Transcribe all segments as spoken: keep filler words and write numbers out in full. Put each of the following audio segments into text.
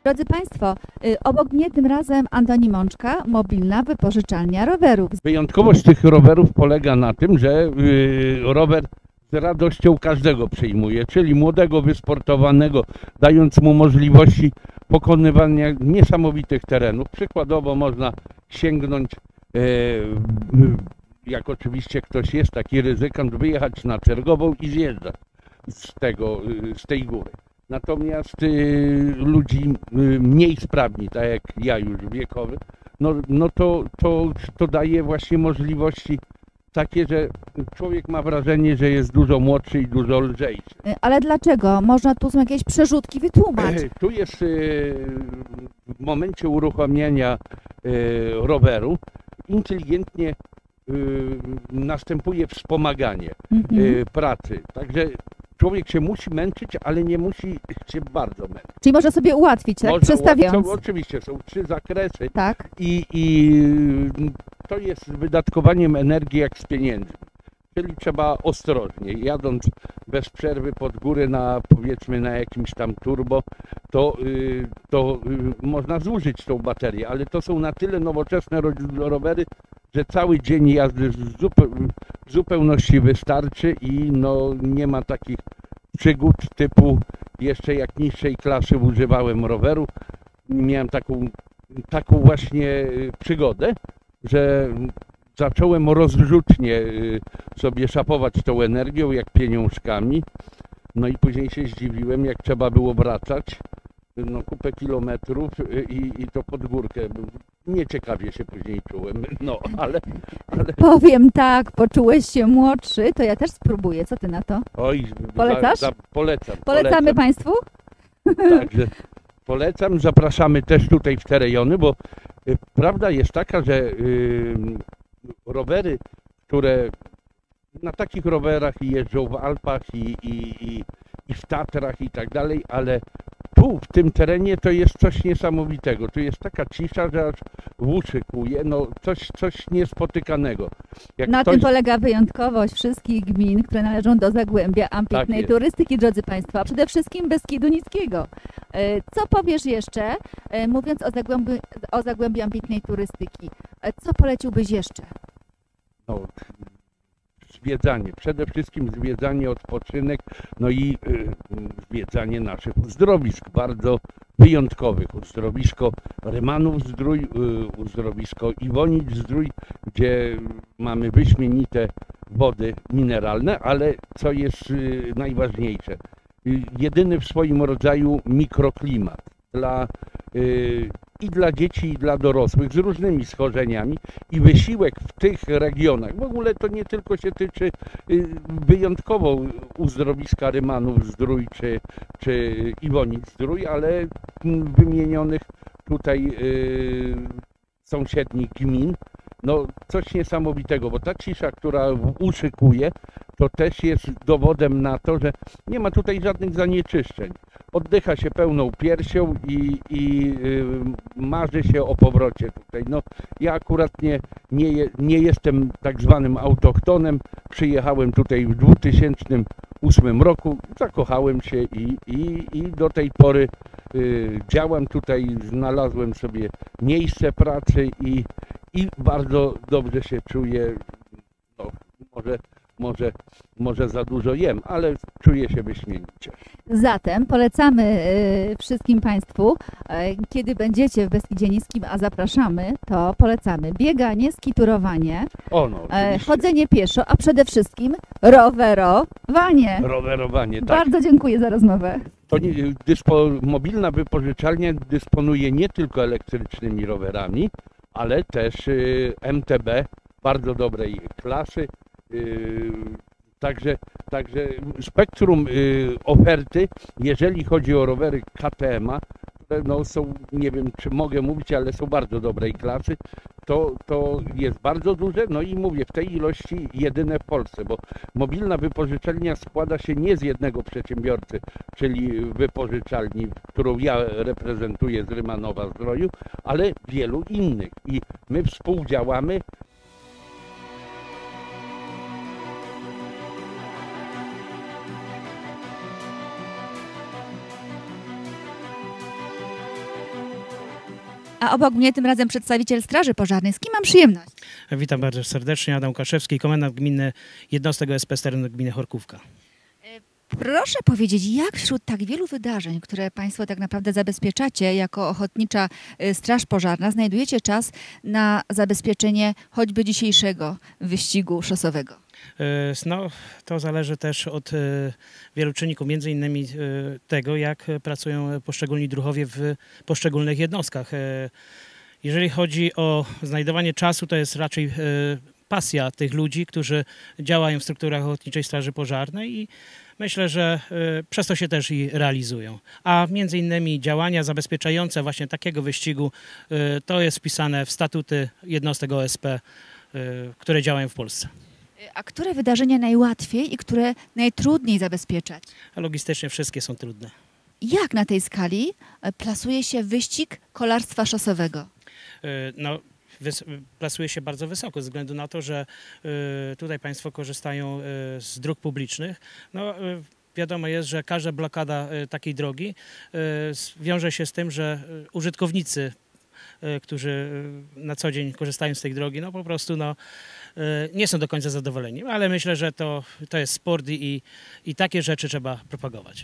Drodzy Państwo, y, obok mnie tym razem Antoni Mączka, mobilna wypożyczalnia rowerów. Wyjątkowość tych rowerów polega na tym, że y, rower z radością każdego przyjmuje, czyli młodego, wysportowanego, dając mu możliwości pokonywania niesamowitych terenów. Przykładowo można sięgnąć, e, jak oczywiście ktoś jest taki ryzykant, wyjechać na Czergową i zjeżdżać z, tego, z tej góry. Natomiast y, ludzi y, mniej sprawni, tak jak ja już wiekowy, no, no to, to, to daje właśnie możliwości takie, że człowiek ma wrażenie, że jest dużo młodszy i dużo lżejszy. Y, Ale dlaczego? Można tu są jakieś przerzutki, wytłumacz. Tu jest y, w momencie uruchomienia y, roweru inteligentnie y, następuje wspomaganie Mhm. y, pracy. Także człowiek się musi męczyć, ale nie musi się bardzo męczyć. Czyli można sobie ułatwić, tak? Można- Przestawiając. są, oczywiście są trzy zakresy Tak. i, i to jest z wydatkowaniem energii jak z pieniędzmi. Czyli trzeba ostrożnie, jadąc bez przerwy pod górę na, powiedzmy, na jakimś tam turbo, to, y, to y, można zużyć tą baterię, ale to są na tyle nowoczesne ro- rowery, że cały dzień jazdy w zupe- w zupełności wystarczy i no, nie ma takich przygód typu jeszcze jak niższej klasy używałem roweru. Miałem taką, taką właśnie y, przygodę, że zacząłem rozrzutnie y, sobie szapować tą energią jak pieniążkami. No i później się zdziwiłem, jak trzeba było wracać no, kupę kilometrów y, i, i to pod górkę. Nieciekawie się później czułem, no ale, ale Powiem tak, poczułeś się młodszy, to ja też spróbuję. Co ty na to? oj, Polecasz? Za, za, polecam. Polecamy polecam. Państwu? Także polecam, zapraszamy też tutaj w te rejony, bo y, prawda jest taka, że y, rowery, które na takich rowerach jeżdżą w Alpach i, i, i, i w Tatrach i tak dalej, ale tu w tym terenie to jest coś niesamowitego. Tu jest taka cisza, że aż w uszy kłuje, no coś, coś niespotykanego. Jak Na ktoś... tym polega wyjątkowość wszystkich gmin, które należą do Zagłębia ambitnej jest. turystyki, drodzy Państwo, a przede wszystkim Beskidu Niskiego. E, Co powiesz jeszcze, e, mówiąc o Zagłębiu, o Zagłębiu ambitnej turystyki? E, Co poleciłbyś jeszcze? No, zwiedzanie, przede wszystkim zwiedzanie, odpoczynek, no i y, zwiedzanie naszych uzdrowisk, bardzo wyjątkowych. Uzdrowisko Rymanów Zdrój, y, uzdrowisko Iwonic Zdrój, gdzie mamy wyśmienite wody mineralne, ale co jest y, najważniejsze, y, jedyny w swoim rodzaju mikroklimat dla y, i dla dzieci, i dla dorosłych z różnymi schorzeniami i wysiłek w tych regionach. W ogóle to nie tylko się tyczy y, wyjątkowo uzdrowiska Rymanów Zdrój czy, czy Iwonic Zdrój, ale mm, wymienionych tutaj y, sąsiednich gmin. No coś niesamowitego, bo ta cisza, która w uszy kłuje, to też jest dowodem na to, że nie ma tutaj żadnych zanieczyszczeń. Oddycha się pełną piersią i, i y, marzy się o powrocie tutaj. No, ja akurat nie, nie, je- nie jestem tak zwanym autochtonem. Przyjechałem tutaj w dwa tysiące ósmym roku, zakochałem się i, i, i do tej pory y, działam tutaj, znalazłem sobie miejsce pracy i, i bardzo dobrze się czuję. No, może, może, może za dużo jem, ale czuję się wyśmienicie. Zatem polecamy e, wszystkim Państwu, e, kiedy będziecie w Beskidzie Niskim, a zapraszamy, to polecamy bieganie, skiturowanie, O no, e, oczywiście. chodzenie pieszo, a przede wszystkim rowerowanie. Rowerowanie, tak. Bardzo dziękuję za rozmowę. To nie, dyspo, mobilna wypożyczalnia dysponuje nie tylko elektrycznymi rowerami, ale też y, M T B bardzo dobrej klasy. Y, także, także spektrum y, oferty, jeżeli chodzi o rowery K T M a, które no, są, nie wiem czy mogę mówić, ale są bardzo dobrej klasy, to, to jest bardzo duże, no i mówię, w tej ilości jedyne w Polsce, bo mobilna wypożyczalnia składa się nie z jednego przedsiębiorcy, czyli wypożyczalni, którą ja reprezentuję z Rymanowa Zdroju, ale wielu innych i my współdziałamy. A obok mnie tym razem przedstawiciel Straży Pożarnej. Z kim mam przyjemność? Witam bardzo serdecznie, Adam Łukaszewski, komendant gminy jednostek O S P z terenu gminy Chorkówka. Proszę powiedzieć, jak wśród tak wielu wydarzeń, które Państwo tak naprawdę zabezpieczacie jako Ochotnicza y, Straż Pożarna, znajdujecie czas na zabezpieczenie choćby dzisiejszego wyścigu szosowego? E, No, to zależy też od e, wielu czynników, między innymi e, tego, jak pracują poszczególni druhowie w poszczególnych jednostkach. E, Jeżeli chodzi o znajdowanie czasu, to jest raczej e, pasja tych ludzi, którzy działają w strukturach Ochotniczej Straży Pożarnej i myślę, że y, przez to się też i realizują. A między innymi działania zabezpieczające właśnie takiego wyścigu y, to jest wpisane w statuty jednostek O S P, y, które działają w Polsce. A które wydarzenia najłatwiej i które najtrudniej zabezpieczać? A logistycznie wszystkie są trudne. Jak na tej skali e, plasuje się wyścig kolarstwa szosowego? Y, no, wys- plasuje się bardzo wysoko, ze względu na to, że y, tutaj Państwo korzystają y, z dróg publicznych. No, y, wiadomo jest, że każda blokada y, takiej drogi y, s- wiąże się z tym, że y, użytkownicy, y, którzy y, na co dzień korzystają z tej drogi, no po prostu no, y, nie są do końca zadowoleni, ale myślę, że to, to jest sport i, i takie rzeczy trzeba propagować.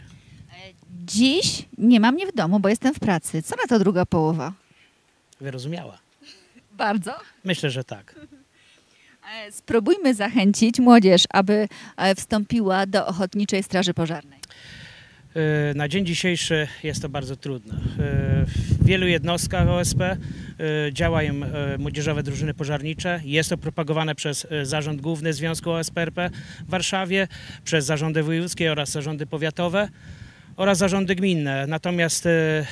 Dziś nie mam mnie w domu, bo jestem w pracy. Co na to druga połowa? Wyrozumiała. Bardzo. Myślę, że tak. E, Spróbujmy zachęcić młodzież, aby e, wstąpiła do Ochotniczej Straży Pożarnej. Y, Na dzień dzisiejszy jest to bardzo trudne. Y, W wielu jednostkach O S P y, działają y, młodzieżowe drużyny pożarnicze. Jest to propagowane przez y, Zarząd Główny Związku O S P R P w Warszawie, przez zarządy wojewódzkie oraz zarządy powiatowe oraz zarządy gminne. Natomiast y,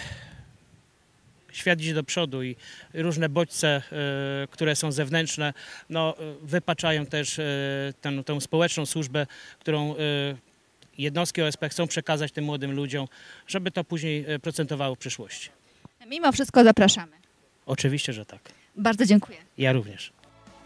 świat idzie do przodu i różne bodźce, y, które są zewnętrzne, no, y, wypaczają też y, tę, tę społeczną służbę, którą y, jednostki O S P chcą przekazać tym młodym ludziom, żeby to później e, procentowało w przyszłości. Mimo wszystko zapraszamy. Oczywiście, że tak. Bardzo dziękuję. Ja również.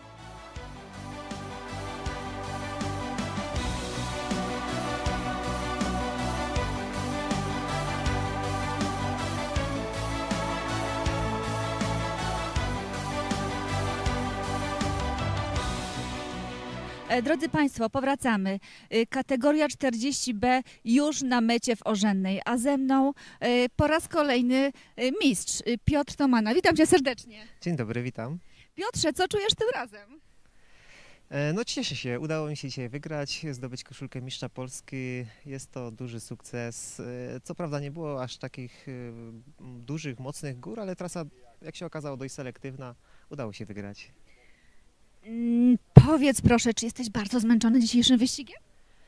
E, Drodzy Państwo, powracamy. E, Kategoria czterdzieści B już na mecie w Orzennej, a ze mną e, po raz kolejny e, mistrz e, Piotr Tomana. Witam Cię serdecznie. Dzień dobry, witam. Piotrze, co czujesz tym razem? E, No cieszę się, udało mi się dzisiaj wygrać, zdobyć koszulkę mistrza Polski. Jest to duży sukces. E, Co prawda nie było aż takich e, dużych, mocnych gór, ale trasa, jak się okazało, dość selektywna. Udało się wygrać. Mm, Powiedz proszę, czy jesteś bardzo zmęczony dzisiejszym wyścigiem?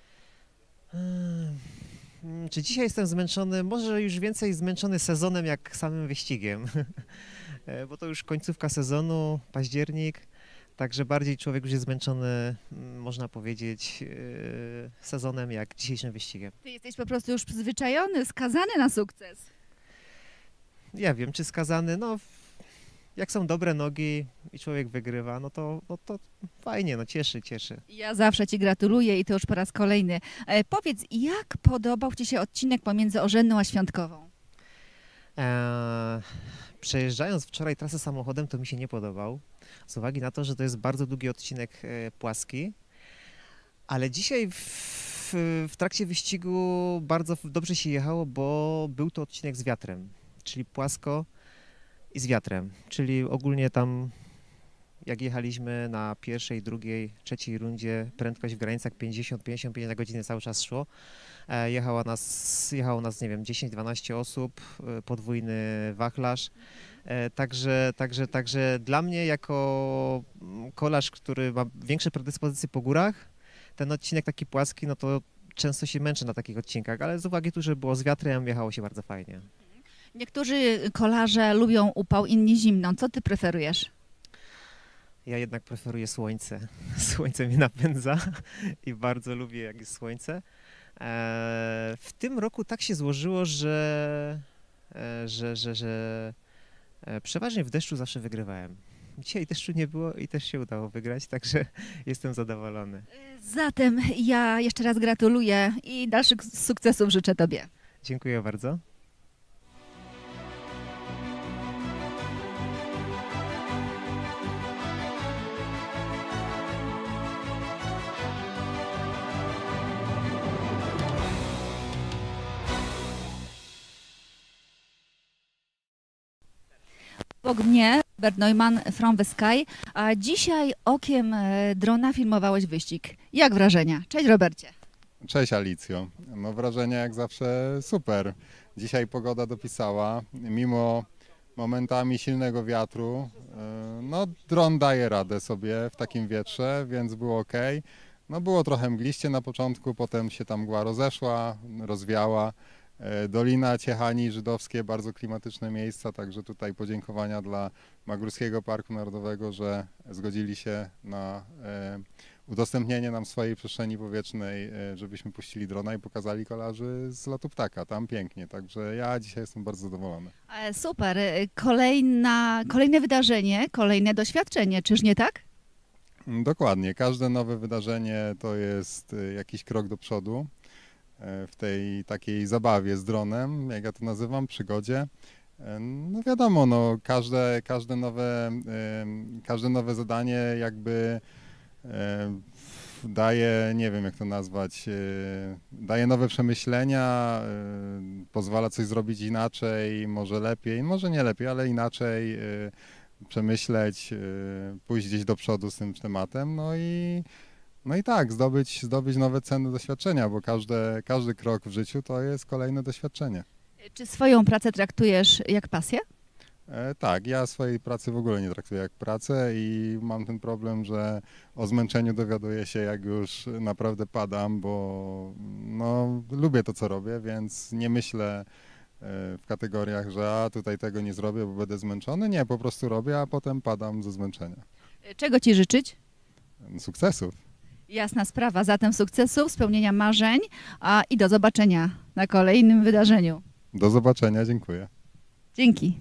Mm, Czy dzisiaj jestem zmęczony? Może już więcej zmęczony sezonem jak samym wyścigiem, E, bo to już końcówka sezonu, październik. Także bardziej człowiek już jest zmęczony, mm, można powiedzieć, e, sezonem jak dzisiejszym wyścigiem. Ty jesteś po prostu już przyzwyczajony, skazany na sukces. Ja wiem, czy skazany, no jak są dobre nogi i człowiek wygrywa, no to, no to fajnie, no cieszy, cieszy. Ja zawsze Ci gratuluję i to już po raz kolejny. E, powiedz, jak podobał Ci się odcinek pomiędzy Orzenną a Świątkową? Eee, przejeżdżając wczoraj trasę samochodem, to mi się nie podobał, z uwagi na to, że to jest bardzo długi odcinek e, płaski, ale dzisiaj w, w trakcie wyścigu bardzo dobrze się jechało, bo był to odcinek z wiatrem, czyli płasko i z wiatrem, czyli ogólnie tam jak jechaliśmy na pierwszej, drugiej, trzeciej rundzie, prędkość w granicach pięćdziesiąt do pięćdziesięciu pięciu na godzinę cały czas szło. E, Jechała nas, jechało nas, nie wiem, dziesięć dwanaście osób, e, podwójny wachlarz. E, Także, także, także dla mnie jako mm, kolarz, który ma większe predyspozycje po górach, ten odcinek taki płaski, no to często się męczę na takich odcinkach, ale z uwagi tu, że było z wiatrem, jechało się bardzo fajnie. Niektórzy kolarze lubią upał, inni zimną. Co Ty preferujesz? Ja jednak preferuję słońce. Słońce mnie napędza i bardzo lubię, jak jest słońce. E, w tym roku tak się złożyło, że, e, że, że, że e, przeważnie w deszczu zawsze wygrywałem. Dzisiaj deszczu nie było i też się udało wygrać, także jestem zadowolony. Zatem ja jeszcze raz gratuluję i dalszych sukcesów życzę Tobie. Dziękuję bardzo. Obok mnie Robert Neumann from the Sky, a dzisiaj okiem e, drona filmowałeś wyścig. Jak wrażenia? Cześć Robercie. Cześć Alicjo. No wrażenia jak zawsze super. Dzisiaj pogoda dopisała, mimo momentami silnego wiatru, yy, no dron daje radę sobie w takim wietrze, więc było ok. No było trochę mgliście na początku, potem się tam mgła rozeszła, rozwiała. Yy, Dolina Ciechani Żydowskie, bardzo klimatyczne miejsca, także tutaj podziękowania dla Magórskiego Parku Narodowego, że zgodzili się na yy, udostępnienie nam swojej przestrzeni powietrznej, żebyśmy puścili drona i pokazali kolarzy z lotu ptaka. Tam pięknie, także ja dzisiaj jestem bardzo zadowolony. E, super. E, Kolejna, kolejne wydarzenie, kolejne doświadczenie, czyż nie tak? Dokładnie. Każde nowe wydarzenie to jest jakiś krok do przodu w tej takiej zabawie z dronem, jak ja to nazywam, przygodzie. No wiadomo, no, każde, każde, nowe, każde nowe zadanie jakby daje, nie wiem jak to nazwać, daje nowe przemyślenia, pozwala coś zrobić inaczej, może lepiej, może nie lepiej, ale inaczej przemyśleć, pójść gdzieś do przodu z tym tematem, no i, no i tak, zdobyć, zdobyć nowe cenne doświadczenia, bo każde, każdy krok w życiu to jest kolejne doświadczenie. Czy swoją pracę traktujesz jak pasję? E, tak, ja swojej pracy w ogóle nie traktuję jak pracę i mam ten problem, że o zmęczeniu dowiaduję się jak już naprawdę padam, bo no, lubię to co robię, więc nie myślę e, w kategoriach, że a tutaj tego nie zrobię, bo będę zmęczony. Nie, po prostu robię, a potem padam ze zmęczenia. Czego Ci życzyć? Sukcesów. Jasna sprawa, zatem sukcesów, spełnienia marzeń a, i do zobaczenia na kolejnym wydarzeniu. Do zobaczenia, dziękuję. Dzięki.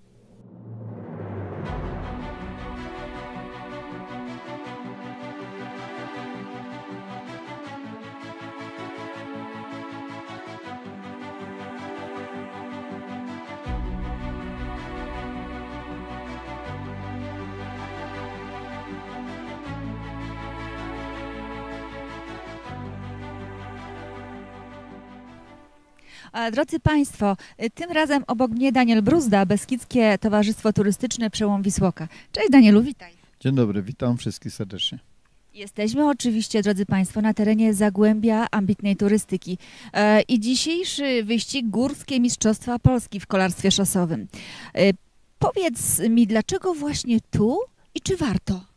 Drodzy Państwo, tym razem obok mnie Daniel Bruzda, Beskidzkie Towarzystwo Turystyczne Przełom Wisłoka. Cześć Danielu, witaj. Dzień dobry, witam wszystkich serdecznie. Jesteśmy oczywiście, drodzy Państwo, na terenie Zagłębia ambitnej turystyki e, i dzisiejszy wyścig Górskie Mistrzostwa Polski w kolarstwie szosowym. E, powiedz mi, dlaczego właśnie tu i czy warto?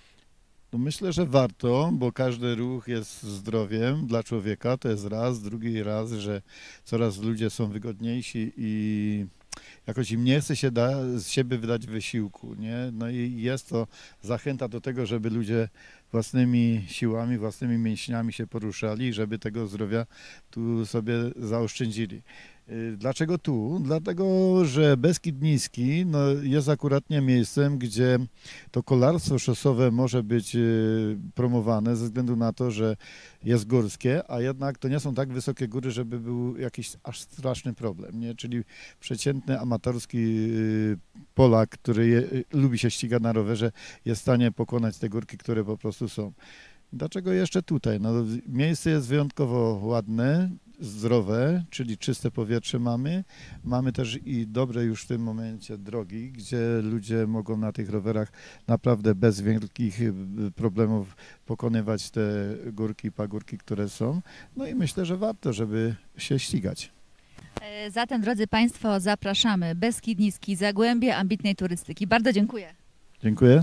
No myślę, że warto, bo każdy ruch jest zdrowiem dla człowieka, to jest raz, drugi raz, że coraz ludzie są wygodniejsi i jakoś im nie chce się da, z siebie wydać wysiłku, nie? No i jest to zachęta do tego, żeby ludzie własnymi siłami, własnymi mięśniami się poruszali, żeby tego zdrowia tu sobie zaoszczędzili. Dlaczego tu? Dlatego, że Beskid Niski no, jest akuratnie miejscem, gdzie to kolarstwo szosowe może być promowane ze względu na to, że jest górskie, a jednak to nie są tak wysokie góry, żeby był jakiś aż straszny problem, nie? Czyli przeciętny amatorski Polak, który je, lubi się ścigać na rowerze, jest w stanie pokonać te górki, które po prostu są. Dlaczego jeszcze tutaj? No, miejsce jest wyjątkowo ładne, zdrowe, czyli czyste powietrze mamy. Mamy też i dobre już w tym momencie drogi, gdzie ludzie mogą na tych rowerach naprawdę bez wielkich problemów pokonywać te górki, pagórki, które są. No i myślę, że warto, żeby się ścigać. Zatem, drodzy Państwo, zapraszamy. Beskid Niski, Zagłębie ambitnej turystyki. Bardzo dziękuję. Dziękuję.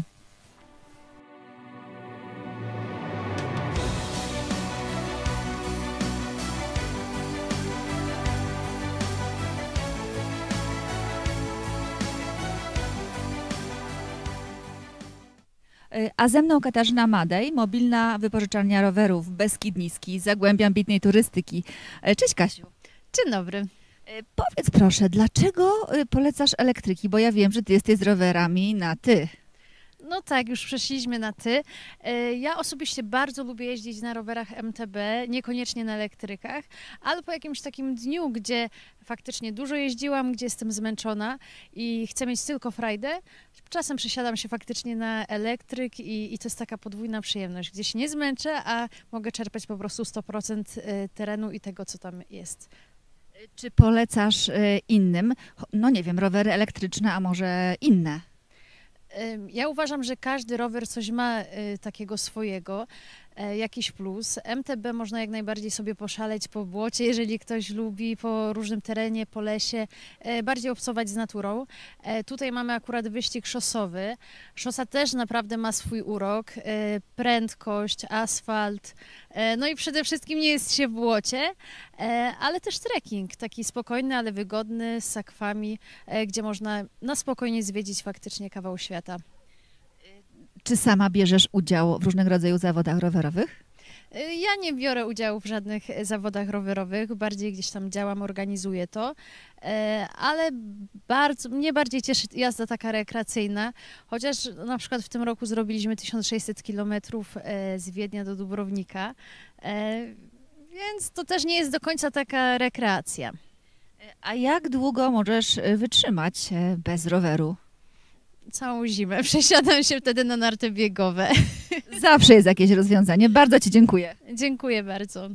A ze mną Katarzyna Madej, mobilna wypożyczalnia rowerów Beskid Niski, Zagłębia ambitnej turystyki. Cześć Kasiu. Dzień dobry. Powiedz proszę, dlaczego polecasz elektryki? Bo ja wiem, że ty jesteś z rowerami na ty. No tak, już przeszliśmy na ty. Ja osobiście bardzo lubię jeździć na rowerach M T B, niekoniecznie na elektrykach, ale po jakimś takim dniu, gdzie faktycznie dużo jeździłam, gdzie jestem zmęczona i chcę mieć tylko frajdę, czasem przesiadam się faktycznie na elektryk i, i to jest taka podwójna przyjemność, gdzie się nie zmęczę, a mogę czerpać po prostu sto procent terenu i tego, co tam jest. Czy polecasz y, innym, no nie wiem, rowery elektryczne, a może inne? Ym, Ja uważam, że każdy rower coś ma y, takiego swojego, e, jakiś plus. M T B można jak najbardziej sobie poszaleć po błocie, jeżeli ktoś lubi, po różnym terenie, po lesie, e, bardziej obcować z naturą. E, Tutaj mamy akurat wyścig szosowy. Szosa też naprawdę ma swój urok, e, prędkość, asfalt, e, no i przede wszystkim nie jest się w błocie, e, ale też trekking, taki spokojny, ale wygodny, z sakwami, e, gdzie można na spokojnie zwiedzić faktycznie kawał świata. Czy sama bierzesz udział w różnego rodzaju zawodach rowerowych? Y, Ja nie biorę udziału w żadnych e, zawodach rowerowych, bardziej gdzieś tam działam, organizuję to, e, ale bardzo, mnie bardziej cieszy jazda taka rekreacyjna, chociaż na przykład w tym roku zrobiliśmy tysiąc sześćset kilometrów e, z Wiednia do Dubrownika, e, więc to też nie jest do końca taka rekreacja. A jak długo możesz y, wytrzymać y, bez roweru? Całą zimę przesiadam się wtedy na narty biegowe. Zawsze jest jakieś rozwiązanie. Bardzo Ci dziękuję. Dziękuję bardzo.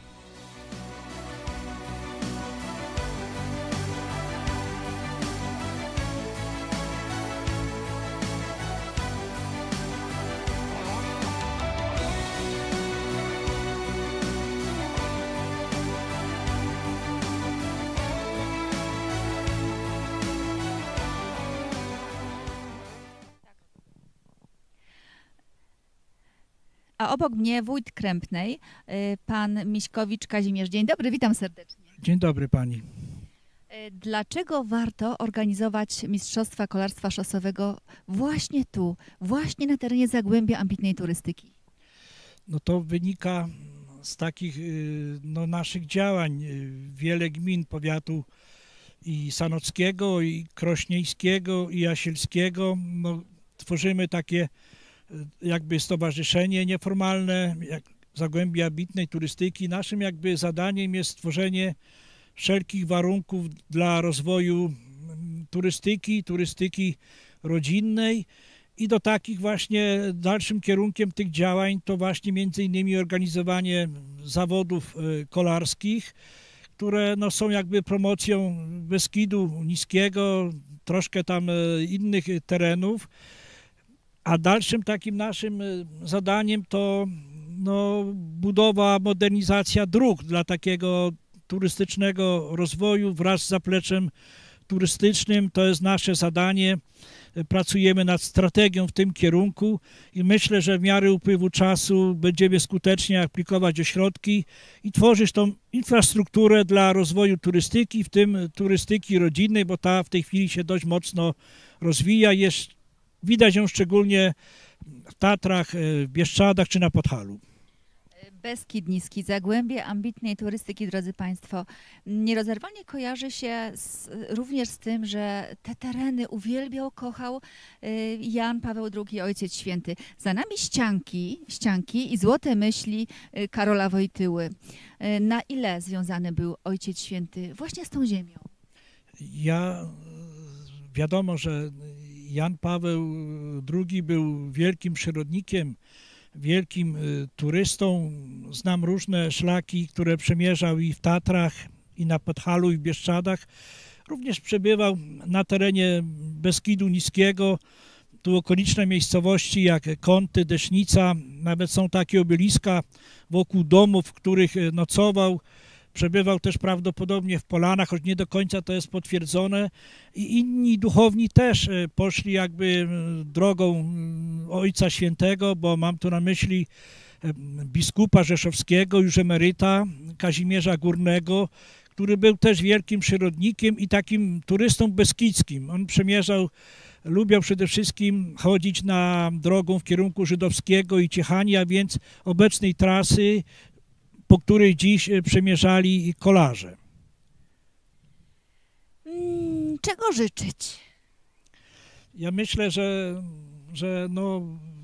A obok mnie wójt Krępnej, y, pan Miśkowicz Kazimierz. Dzień dobry, witam serdecznie. Dzień dobry pani. Y, Dlaczego warto organizować Mistrzostwa Kolarstwa Szosowego właśnie tu, właśnie na terenie Zagłębia ambitnej turystyki? No to wynika z takich y, no, naszych działań. Y, Wiele gmin powiatu i sanockiego, i krośnieńskiego, i jasielskiego. No, tworzymy takie y, jakby stowarzyszenie nieformalne, jak Zagłębia ambitnej turystyki. Naszym jakby zadaniem jest stworzenie wszelkich warunków dla rozwoju mm, turystyki, turystyki rodzinnej. I do takich właśnie dalszym kierunkiem tych działań to właśnie między innymi organizowanie zawodów y, kolarskich, które no, są jakby promocją Beskidu Niskiego, troszkę tam y, innych terenów. A dalszym takim naszym y, zadaniem to no, budowa, modernizacja dróg dla takiego turystycznego rozwoju wraz z zapleczem turystycznym. To jest nasze zadanie. Pracujemy nad strategią w tym kierunku i myślę, że w miarę upływu czasu będziemy skutecznie aplikować ośrodki i tworzyć tą infrastrukturę dla rozwoju turystyki, w tym turystyki rodzinnej, bo ta w tej chwili się dość mocno rozwija. Jest, widać ją szczególnie w Tatrach, w Bieszczadach czy na Podhalu. Beskid Niski, Zagłębie ambitnej turystyki, drodzy Państwo, nierozerwalnie kojarzy się z, również z tym, że te tereny uwielbiał, kochał y, Jan Paweł drugi, Ojciec Święty. Za nami ścianki, ścianki i złote myśli y, Karola Wojtyły. Y, na ile związany był Ojciec Święty właśnie z tą ziemią? Ja, wiadomo, że Jan Paweł drugi był wielkim przyrodnikiem, wielkim y, turystą. Znam różne szlaki, które przemierzał i w Tatrach, i na Podhalu, i w Bieszczadach. Również przebywał na terenie Beskidu Niskiego. Tu okoliczne miejscowości jak Kąty, Desznica, nawet są takie obeliska wokół domów, w których nocował. Przebywał też prawdopodobnie w Polanach, choć nie do końca to jest potwierdzone. I inni duchowni też poszli jakby drogą Ojca Świętego, bo mam tu na myśli biskupa rzeszowskiego, już emeryta, Kazimierza Górnego, który był też wielkim przyrodnikiem i takim turystą beskidzkim. On przemierzał, lubiał przede wszystkim chodzić na drogą w kierunku żydowskiego i Ciechani, a więc obecnej trasy, po której dziś przemierzali kolarze. Mm, czego życzyć? Ja myślę, że, że no,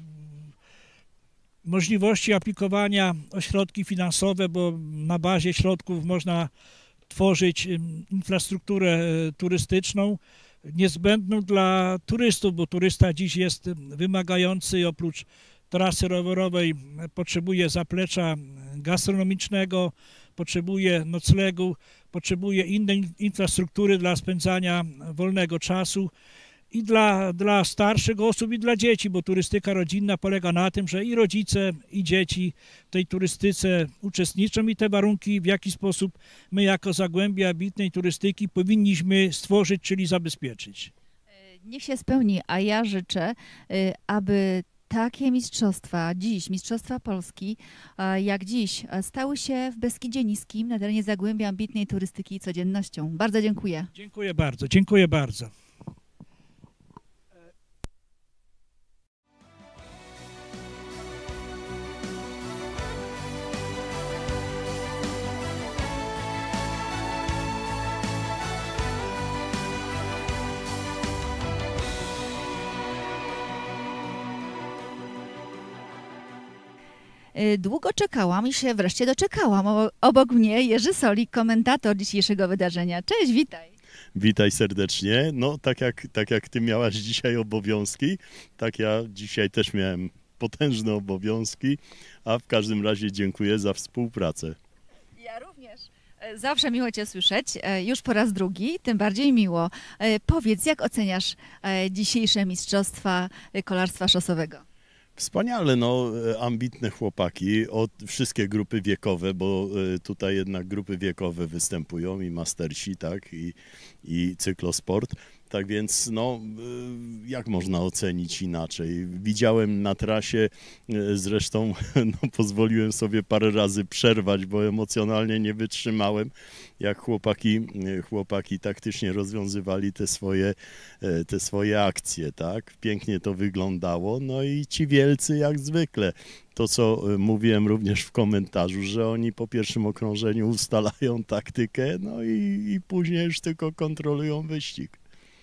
możliwości aplikowania o środki finansowe, bo na bazie środków można tworzyć infrastrukturę turystyczną niezbędną dla turystów, bo turysta dziś jest wymagający oprócz trasy rowerowej potrzebuje zaplecza gastronomicznego, potrzebuje noclegu, potrzebuje innej infrastruktury dla spędzania wolnego czasu i dla, dla starszych osób, i dla dzieci, bo turystyka rodzinna polega na tym, że i rodzice, i dzieci w tej turystyce uczestniczą i te warunki, w jaki sposób my jako Zagłębie ambitnej turystyki powinniśmy stworzyć, czyli zabezpieczyć. Niech się spełni, a ja życzę, aby takie mistrzostwa dziś, mistrzostwa Polski, jak dziś, stały się w Beskidzie Niskim na terenie Zagłębia ambitnej turystyki codziennością. Bardzo dziękuję. Dziękuję bardzo, dziękuję bardzo. Długo czekałam i się wreszcie doczekałam. Obok mnie Jerzy Solik, komentator dzisiejszego wydarzenia. Cześć, witaj. Witaj serdecznie. No tak jak, tak jak ty miałaś dzisiaj obowiązki, tak ja dzisiaj też miałem potężne obowiązki, a w każdym razie dziękuję za współpracę. Ja również. Zawsze miło Cię słyszeć, już po raz drugi, tym bardziej miło. Powiedz, jak oceniasz dzisiejsze mistrzostwa kolarstwa szosowego? Wspaniale, no ambitne chłopaki, od, wszystkie grupy wiekowe, bo tutaj jednak grupy wiekowe występują i mastersi, tak, i, i cyklosport. Tak więc, no, jak można ocenić inaczej? Widziałem na trasie, zresztą no, pozwoliłem sobie parę razy przerwać, bo emocjonalnie nie wytrzymałem, jak chłopaki, chłopaki taktycznie rozwiązywali te swoje, te swoje akcje, tak? Pięknie to wyglądało, no i ci wielcy jak zwykle. To, co mówiłem również w komentarzu, że oni po pierwszym okrążeniu ustalają taktykę, no i, i później już tylko kontrolują wyścig.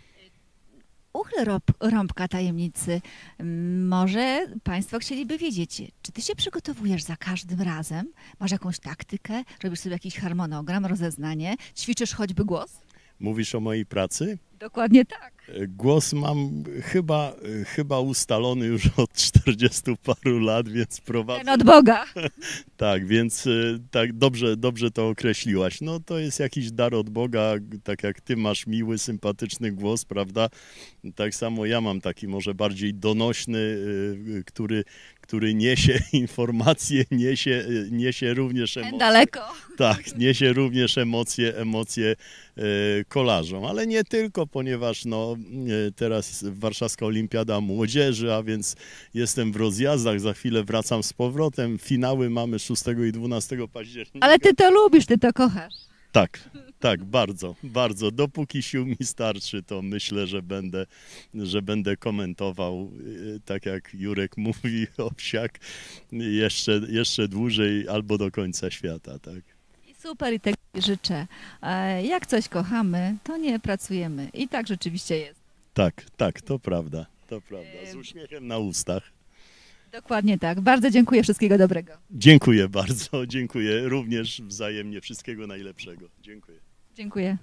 Uchyl rąbka tajemnicy. Może Państwo chcieliby wiedzieć, czy Ty się przygotowujesz za każdym razem? Masz jakąś taktykę? Robisz sobie jakiś harmonogram, rozeznanie? Ćwiczysz choćby głos? Mówisz o mojej pracy? Dokładnie tak. Głos mam chyba, chyba ustalony już od czterdziestu paru lat, więc prowadzę... Ten od Boga. Tak, więc tak dobrze, dobrze to określiłaś. No to jest jakiś dar od Boga, tak jak ty masz miły, sympatyczny głos, prawda? Tak samo ja mam taki może bardziej donośny, który, który niesie informacje, niesie, niesie również emocje. Daleko. Tak, niesie również emocje, emocje kolarzom, ale nie tylko, ponieważ no, teraz Warszawska Olimpiada Młodzieży, a więc jestem w rozjazdach, za chwilę wracam z powrotem, finały mamy szóstego i dwunastego października. Ale ty to lubisz, ty to kochasz. Tak, tak, bardzo, bardzo. Dopóki sił mi starczy, to myślę, że będę, że będę komentował, tak jak Jurek mówi, Owsiak, jeszcze, jeszcze dłużej albo do końca świata, tak. Super i tego życzę. Jak coś kochamy, to nie pracujemy. I tak rzeczywiście jest. Tak, tak, to prawda, to prawda. Z uśmiechem na ustach. Dokładnie tak. Bardzo dziękuję. Wszystkiego dobrego. Dziękuję bardzo. Dziękuję również wzajemnie. Wszystkiego najlepszego. Dziękuję. Dziękuję.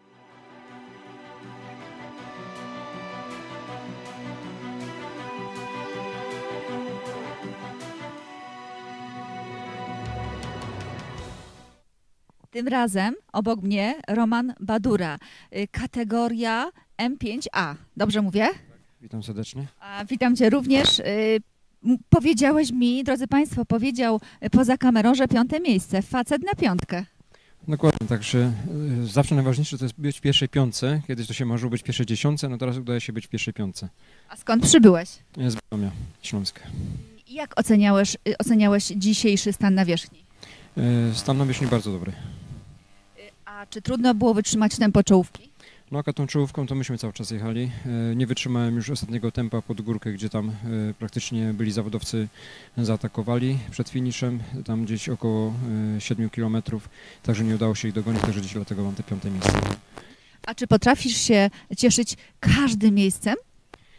Tym razem obok mnie Roman Badura, kategoria M pięć A. Dobrze mówię? Witam serdecznie. A, witam Cię również. Powiedziałeś mi, drodzy Państwo, powiedział poza kamerą, że piąte miejsce, facet na piątkę. Dokładnie, także zawsze najważniejsze to jest być w pierwszej piątce. Kiedyś to się marzyło być w pierwszej dziesiątce, no teraz udaje się być w pierwszej piątce. A skąd przybyłeś? Z Bytomia, Śląska. Jak oceniałeś, oceniałeś dzisiejszy stan nawierzchni? Stan nawierzchni bardzo dobry. A czy trudno było wytrzymać tempo czołówki? No a tą czołówką to myśmy cały czas jechali. Nie wytrzymałem już ostatniego tempa pod górkę, gdzie tam praktycznie byli zawodowcy zaatakowali przed finiszem, tam gdzieś około siedmiu kilometrów, także nie udało się ich dogonić, także dziś dlatego mam te piąte miejsce. A czy potrafisz się cieszyć każdym miejscem?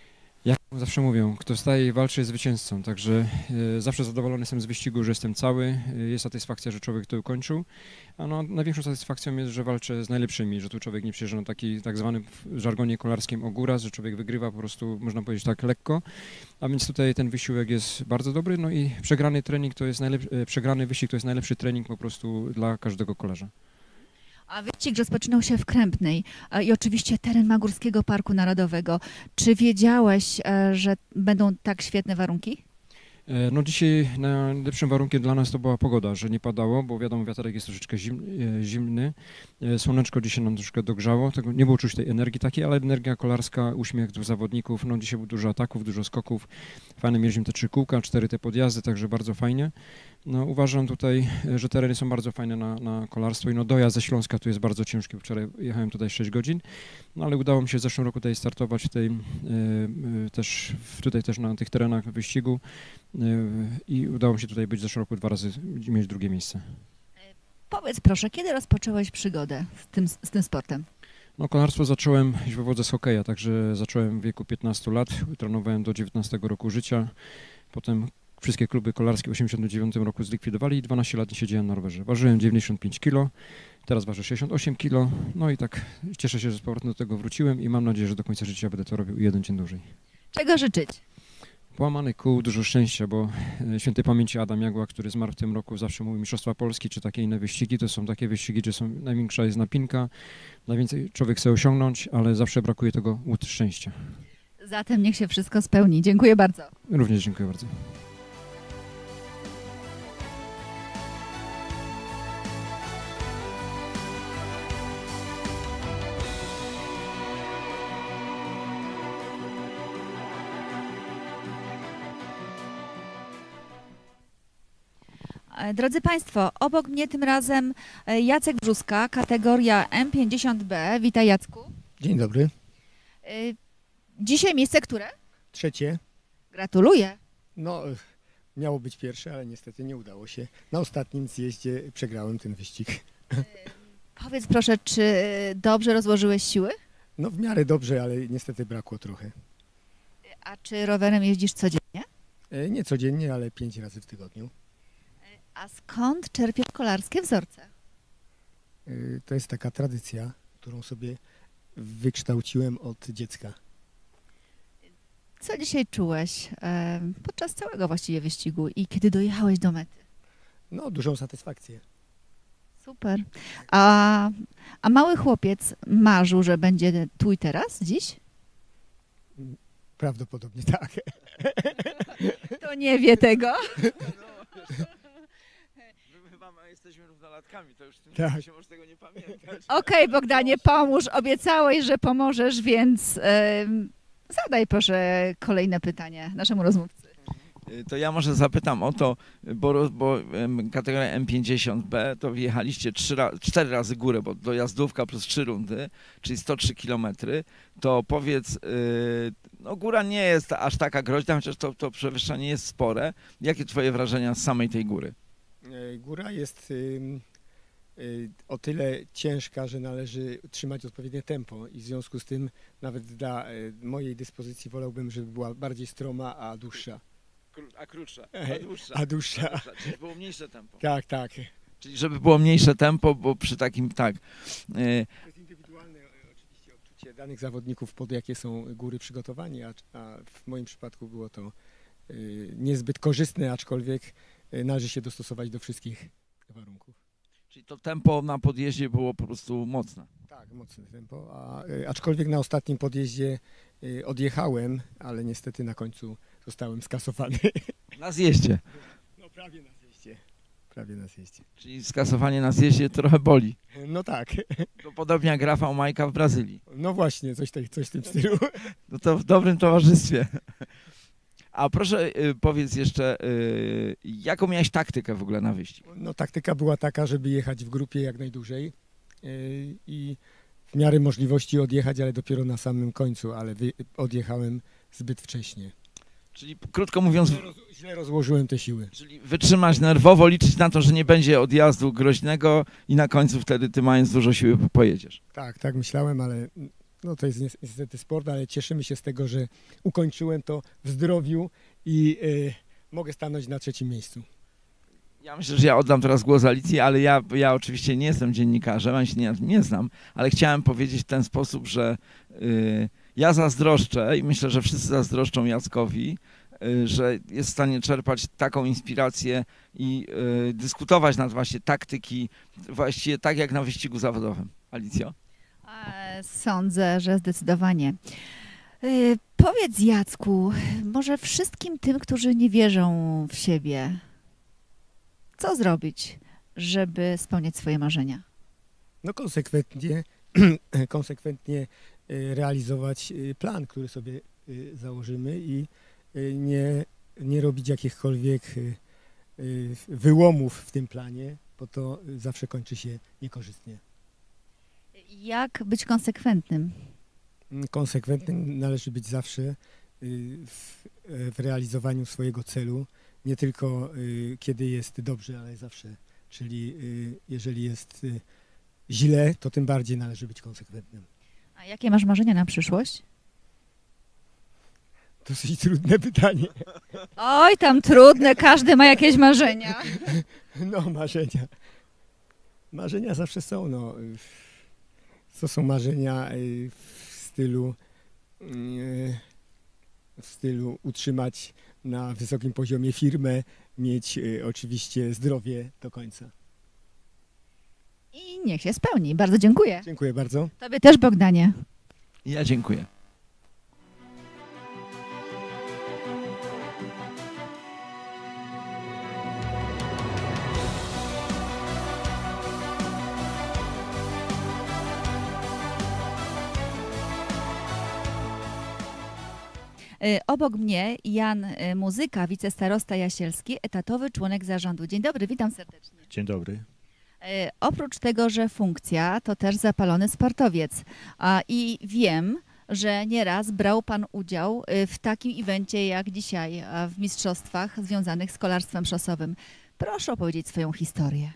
Jak zawsze mówią, kto staje i walczy, jest zwycięzcą, także e, zawsze zadowolony jestem z wyścigu, że jestem cały, e, jest satysfakcja, że człowiek to ukończył, a no, największą satysfakcją jest, że walczę z najlepszymi, że tu człowiek nie przyjeżdża na taki tak zwany w żargonie kolarskim ogóraz, że człowiek wygrywa po prostu, można powiedzieć tak lekko, a więc tutaj ten wysiłek jest bardzo dobry, no i przegrany trening to jest najlepszy, e, przegrany wyścig to jest najlepszy trening po prostu dla każdego kolarza. A wyścig rozpoczynał się w Krępnej e, i oczywiście teren Magórskiego Parku Narodowego. Czy wiedziałeś, e, że będą tak świetne warunki? E, No dzisiaj najlepszym warunkiem dla nas to była pogoda, że nie padało, bo wiadomo, wiaterek jest troszeczkę zim, e, zimny. E, Słoneczko dzisiaj nam troszkę dogrzało, tego nie było czuć tej energii takiej, ale energia kolarska, uśmiech do zawodników, no dzisiaj było dużo ataków, dużo skoków. Fajnie mieliśmy te trzy kółka, cztery te podjazdy, także bardzo fajnie. No uważam tutaj, e, że tereny są bardzo fajne na, na kolarstwo i no dojazd ze Śląska tu jest bardzo ciężki. Wczoraj jechałem tutaj sześć godzin, no ale udało mi się w zeszłym roku tutaj startować w tej, e, e, też, w- tutaj też na tych terenach wyścigu. I udało mi się tutaj być w zeszłym roku dwa razy mieć drugie miejsce. Powiedz proszę, kiedy rozpocząłeś przygodę z tym, z tym sportem? No kolarstwo zacząłem, wywodzę z hokeja, także zacząłem w wieku piętnastu lat, trenowałem do dziewiętnastego roku życia, potem wszystkie kluby kolarskie w osiemdziesiątym dziewiątym roku zlikwidowali i dwanaście lat nie siedziałem na rowerze. Ważyłem dziewięćdziesiąt pięć kilo, teraz ważę sześćdziesiąt osiem kilo, no i tak cieszę się, że z powrotem do tego wróciłem i mam nadzieję, że do końca życia będę to robił jeden dzień dłużej. Czego życzyć? Połamanych kół, dużo szczęścia, bo e, świętej pamięci Adam Jagła, który zmarł w tym roku, zawsze mówił Mistrzostwa Polski, czy takie inne wyścigi, to są takie wyścigi, gdzie są, największa jest napinka, najwięcej człowiek chce osiągnąć, ale zawsze brakuje tego łód szczęścia. Zatem niech się wszystko spełni. Dziękuję bardzo. Również dziękuję bardzo. E, Drodzy Państwo, obok mnie tym razem e, Jacek Brzuska, kategoria M pięćdziesiąt B. Witaj Jacku. Dzień dobry. E, Dzisiaj miejsce które? Trzecie. Gratuluję. No, miało być pierwsze, ale niestety nie udało się. Na ostatnim zjeździe przegrałem ten wyścig. Powiedz proszę, czy dobrze rozłożyłeś siły? No w miarę dobrze, ale niestety brakło trochę. A czy rowerem jeździsz codziennie? E, Nie codziennie, ale pięć razy w tygodniu. A skąd czerpiesz kolarskie wzorce? E, To jest taka tradycja, którą sobie wykształciłem od dziecka. Co dzisiaj czułeś e, podczas całego właściwie wyścigu i kiedy dojechałeś do mety? No, dużą satysfakcję. Super. A, a mały chłopiec marzył, że będzie tu i teraz, dziś? Prawdopodobnie tak. To nie wie tego. My chyba jesteśmy równolatkami, to już w tym Tak. czasie może tego nie pamiętać. Okej, Bogdanie, pomóż. Obiecałeś, że pomożesz, więc e, zadaj proszę kolejne pytanie naszemu rozmówcy. To ja może zapytam o to, bo, bo em, kategoria M pięćdziesiąt B to wjechaliście trzy, ra- cztery razy górę, bo dojazdówka plus trzy rundy, czyli sto trzy kilometry, to powiedz, yy, no góra nie jest aż taka groźna, chociaż to, to przewyższenie jest spore. Jakie twoje wrażenia z samej tej góry? E, Góra jest ym, y, o tyle ciężka, że należy trzymać odpowiednie tempo i w związku z tym nawet dla y, mojej dyspozycji wolałbym, żeby była bardziej stroma, a dłuższa. A krótsza, a dłuższa. A dłuższa. Czyli było mniejsze tempo. Tak, tak. Czyli żeby było mniejsze tempo, bo przy takim, tak, yy, To jest indywidualne e, oczywiście odczucie danych zawodników, pod jakie są góry przygotowani, a, a w moim przypadku było to y, niezbyt korzystne, aczkolwiek y, należy się dostosować do wszystkich warunków. czyli to tempo na podjeździe było po prostu mocne. Tak, mocne tempo, a, y, aczkolwiek na ostatnim podjeździe y, odjechałem, ale niestety na końcu zostałem skasowany. Na zjeździe. No prawie na zjeździe. Prawie na zjeździe. Czyli skasowanie na zjeździe trochę boli. No tak. To podobnie jak Rafał Majka w Brazylii. No właśnie, coś, te, coś w tym stylu. No to w dobrym towarzystwie. A proszę y, powiedz jeszcze, y, jaką miałeś taktykę w ogóle na wyścig? No taktyka była taka, żeby jechać w grupie jak najdłużej yy, i w miarę możliwości odjechać, ale dopiero na samym końcu, ale wy, odjechałem zbyt wcześnie. Czyli krótko mówiąc, Źle, roz, źle rozłożyłem te siły. czyli wytrzymać nerwowo, liczyć na to, że nie będzie odjazdu groźnego i na końcu wtedy ty mając dużo siły pojedziesz. Tak, tak myślałem, ale no to jest niestety sport, ale cieszymy się z tego, że ukończyłem to w zdrowiu i y, mogę stanąć na trzecim miejscu. Ja myślę, że ja oddam teraz głos Alicji, ale ja, ja oczywiście nie jestem dziennikarzem, ani się nie, nie znam, ale chciałem powiedzieć w ten sposób, że y, ja zazdroszczę i myślę, że wszyscy zazdroszczą Jackowi, y, że jest w stanie czerpać taką inspirację i y, dyskutować nad właśnie taktyki, właściwie tak jak na wyścigu zawodowym. Alicjo? E, Sądzę, że zdecydowanie. E, Powiedz, Jacku, może wszystkim tym, którzy nie wierzą w siebie, co zrobić, żeby spełniać swoje marzenia? No konsekwentnie, konsekwentnie y, realizować y, plan, który sobie y, założymy i y, nie, nie robić jakichkolwiek y, y, wyłomów w tym planie, bo to y, zawsze kończy się niekorzystnie. Jak być konsekwentnym? Konsekwentnym należy być zawsze y, w, w realizowaniu swojego celu, nie tylko y, kiedy jest dobrze, ale zawsze. Czyli y, jeżeli jest y, źle, to tym bardziej należy być konsekwentnym. A jakie masz marzenia na przyszłość? Dosyć trudne pytanie. Oj, tam trudne, każdy ma jakieś marzenia. No, marzenia. Marzenia zawsze są, no. To są marzenia y, w stylu y, w stylu utrzymać na wysokim poziomie firmę, mieć y, oczywiście zdrowie do końca. I niech się spełni. Bardzo dziękuję. Dziękuję bardzo. Tobie też, Bogdanie. Ja dziękuję. Y, Obok mnie Jan y, Muzyka, wicestarosta jasielski, etatowy członek zarządu. Dzień dobry, witam serdecznie. Dzień dobry. Y, Oprócz tego, że funkcja, to też zapalony sportowiec. A, I wiem, że nieraz brał Pan udział y, w takim evencie jak dzisiaj, a w mistrzostwach związanych z kolarstwem szosowym. Proszę opowiedzieć swoją historię.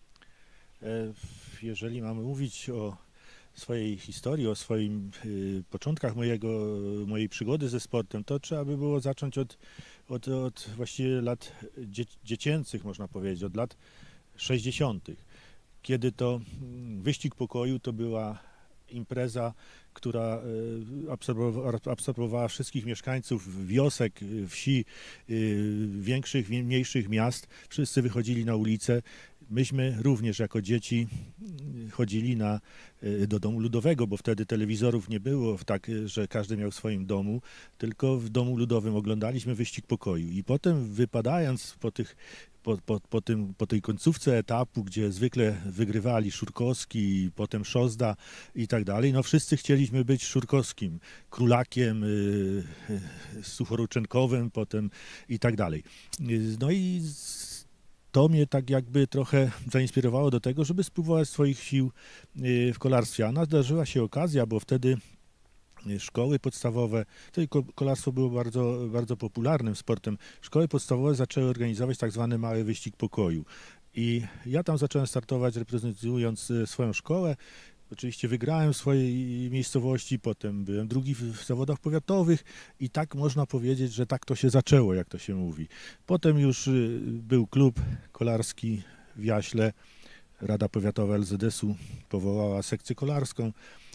E, Jeżeli mamy mówić o swojej historii, o swoim y, początkach mojego, mojej przygody ze sportem, to trzeba by było zacząć od, od, od właściwie lat dzie, dziecięcych, można powiedzieć, od lat sześćdziesiątych, kiedy to mm, wyścig pokoju to była impreza, która y, absorbowała, absorbowała wszystkich mieszkańców wiosek, y, wsi, y, większych, mniejszych miast. Wszyscy wychodzili na ulicę. Myśmy również jako dzieci chodzili na, do domu ludowego, bo wtedy telewizorów nie było tak, że każdy miał w swoim domu, tylko w domu ludowym oglądaliśmy wyścig pokoju. I potem wypadając po, tych, po, po, po, tym, po tej końcówce etapu, gdzie zwykle wygrywali Szurkowski, potem Szozda i tak dalej, no wszyscy chcieliśmy być Szurkowskim, Królakiem, yy, Suchoruczenkowym potem i tak dalej. No i to mnie tak jakby trochę zainspirowało do tego, żeby spróbować swoich sił w kolarstwie. A nadarzyła się okazja, bo wtedy szkoły podstawowe, to kolarstwo było bardzo, bardzo popularnym sportem, szkoły podstawowe zaczęły organizować tak zwany mały wyścig pokoju. I ja tam zacząłem startować, reprezentując swoją szkołę. Oczywiście wygrałem w swojej miejscowości, potem byłem drugi w zawodach powiatowych i tak można powiedzieć, że tak to się zaczęło, jak to się mówi. Potem już był klub kolarski w Jaśle, Rada Powiatowa L Z S u powołała sekcję kolarską.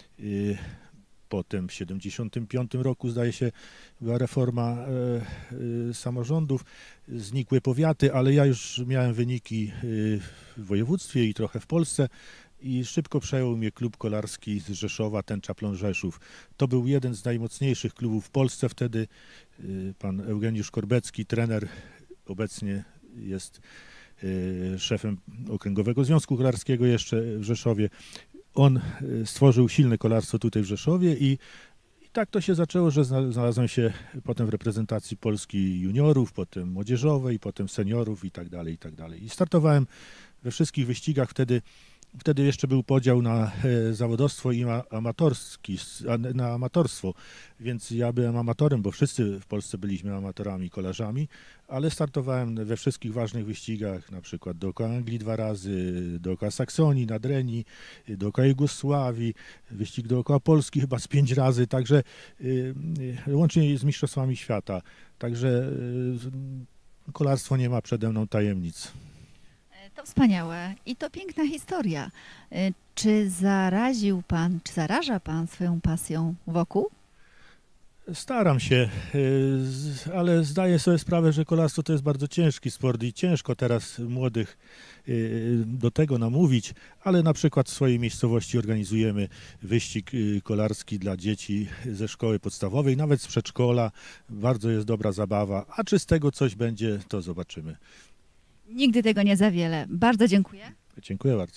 Potem w siedemdziesiątym piątym roku, zdaje się, była reforma e, e, samorządów, znikły powiaty, ale ja już miałem wyniki e, w województwie i trochę w Polsce. I szybko przejął mnie klub kolarski z Rzeszowa, ten Czaplon Rzeszów. To był jeden z najmocniejszych klubów w Polsce wtedy. Pan Eugeniusz Korbecki, trener, obecnie jest szefem Okręgowego Związku Kolarskiego jeszcze w Rzeszowie. On stworzył silne kolarstwo tutaj w Rzeszowie i, i tak to się zaczęło, że znalazłem się potem w reprezentacji Polski juniorów, potem młodzieżowej, potem seniorów i tak dalej, i tak dalej. I startowałem we wszystkich wyścigach wtedy. wtedy jeszcze był podział na e, zawodowstwo i ma, amatorski, a, na amatorstwo, więc ja byłem amatorem, bo wszyscy w Polsce byliśmy amatorami, kolarzami, ale startowałem we wszystkich ważnych wyścigach, na przykład dookoła Anglii dwa razy, dookoła Saksonii, nad Reni, dookoła Jugosławii, wyścig dookoła Polski chyba z pięć razy, także y, y, łącznie z mistrzostwami świata, także y, kolarstwo nie ma przede mną tajemnic. To wspaniałe i to piękna historia. Y, Czy zaraził Pan, czy zaraża Pan swoją pasją wokół? Staram się, y, z- ale zdaję sobie sprawę, że kolarstwo to jest bardzo ciężki sport i ciężko teraz młodych y, do tego namówić, ale na przykład w swojej miejscowości organizujemy wyścig y, kolarski dla dzieci ze szkoły podstawowej, nawet z przedszkola. Bardzo jest dobra zabawa, a czy z tego coś będzie, to zobaczymy. Nigdy tego nie za wiele. Bardzo dziękuję. Dziękuję bardzo.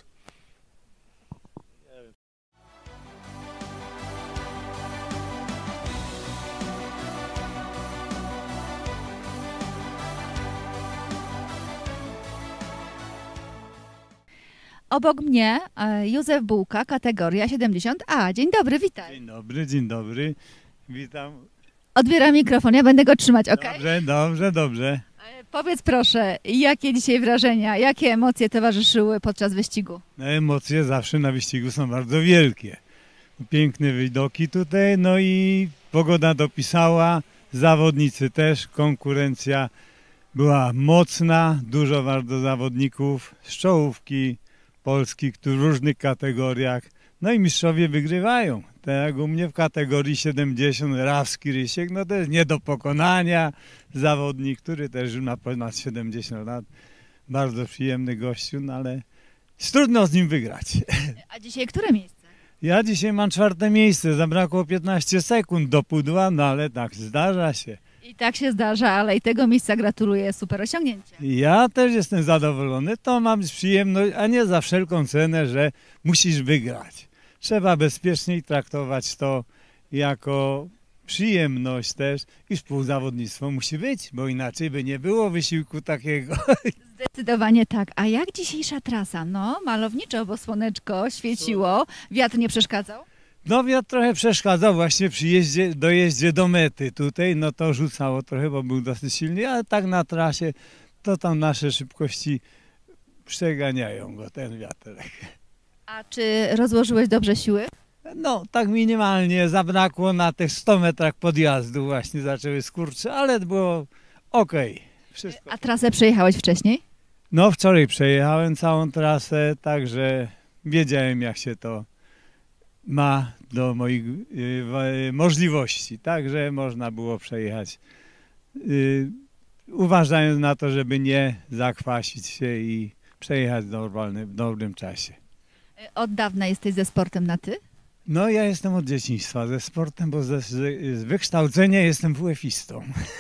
Obok mnie e, Józef Bułka, kategoria siedemdziesiąt A. Dzień dobry, witaj. Dzień dobry, dzień dobry. Witam. Odbieram mikrofon, ja będę go trzymać, ok? Dobrze, dobrze, dobrze. Powiedz proszę, jakie dzisiaj wrażenia, jakie emocje towarzyszyły podczas wyścigu? No, emocje zawsze na wyścigu są bardzo wielkie. Piękne widoki tutaj, no i pogoda dopisała, zawodnicy też, konkurencja była mocna, dużo bardzo zawodników z czołówki Polski, którzy w różnych kategoriach. No i mistrzowie wygrywają. Tak jak u mnie w kategorii siedemdziesiąt, Rawski Rysiek, no to jest nie do pokonania. Zawodnik, który też już ma ponad siedemdziesiąt lat. Bardzo przyjemny gościu, no ale jest trudno z nim wygrać. A dzisiaj które miejsce? Ja dzisiaj mam czwarte miejsce, zabrakło piętnaście sekund do pudła, no ale tak zdarza się. I tak się zdarza, ale i tego miejsca gratuluję, super osiągnięcie. Ja też jestem zadowolony, to mam przyjemność, a nie za wszelką cenę, że musisz wygrać. Trzeba bezpiecznie traktować to jako przyjemność też i współzawodnictwo musi być, bo inaczej by nie było wysiłku takiego. Zdecydowanie tak. A jak dzisiejsza trasa? No, malowniczo, bo słoneczko świeciło, wiatr nie przeszkadzał? No wiatr trochę przeszkadzał właśnie przy jeździe, dojeździe do mety tutaj, no to rzucało trochę, bo był dosyć silny, ale tak na trasie to tam nasze szybkości przeganiają go ten wiaterek. A czy rozłożyłeś dobrze siły? No tak minimalnie zabrakło na tych sto metrach podjazdu właśnie zaczęły skurcze, ale było okej. Wszystko. A trasę przejechałeś wcześniej? No wczoraj przejechałem całą trasę, także wiedziałem jak się to ma do moich y, możliwości, także można było przejechać, y, uważając na to, żeby nie zakwasić się i przejechać w, normalnym, w dobrym czasie. Od dawna jesteś ze sportem na ty? No ja jestem od dzieciństwa ze sportem, bo ze, z wykształcenia jestem W F-istą.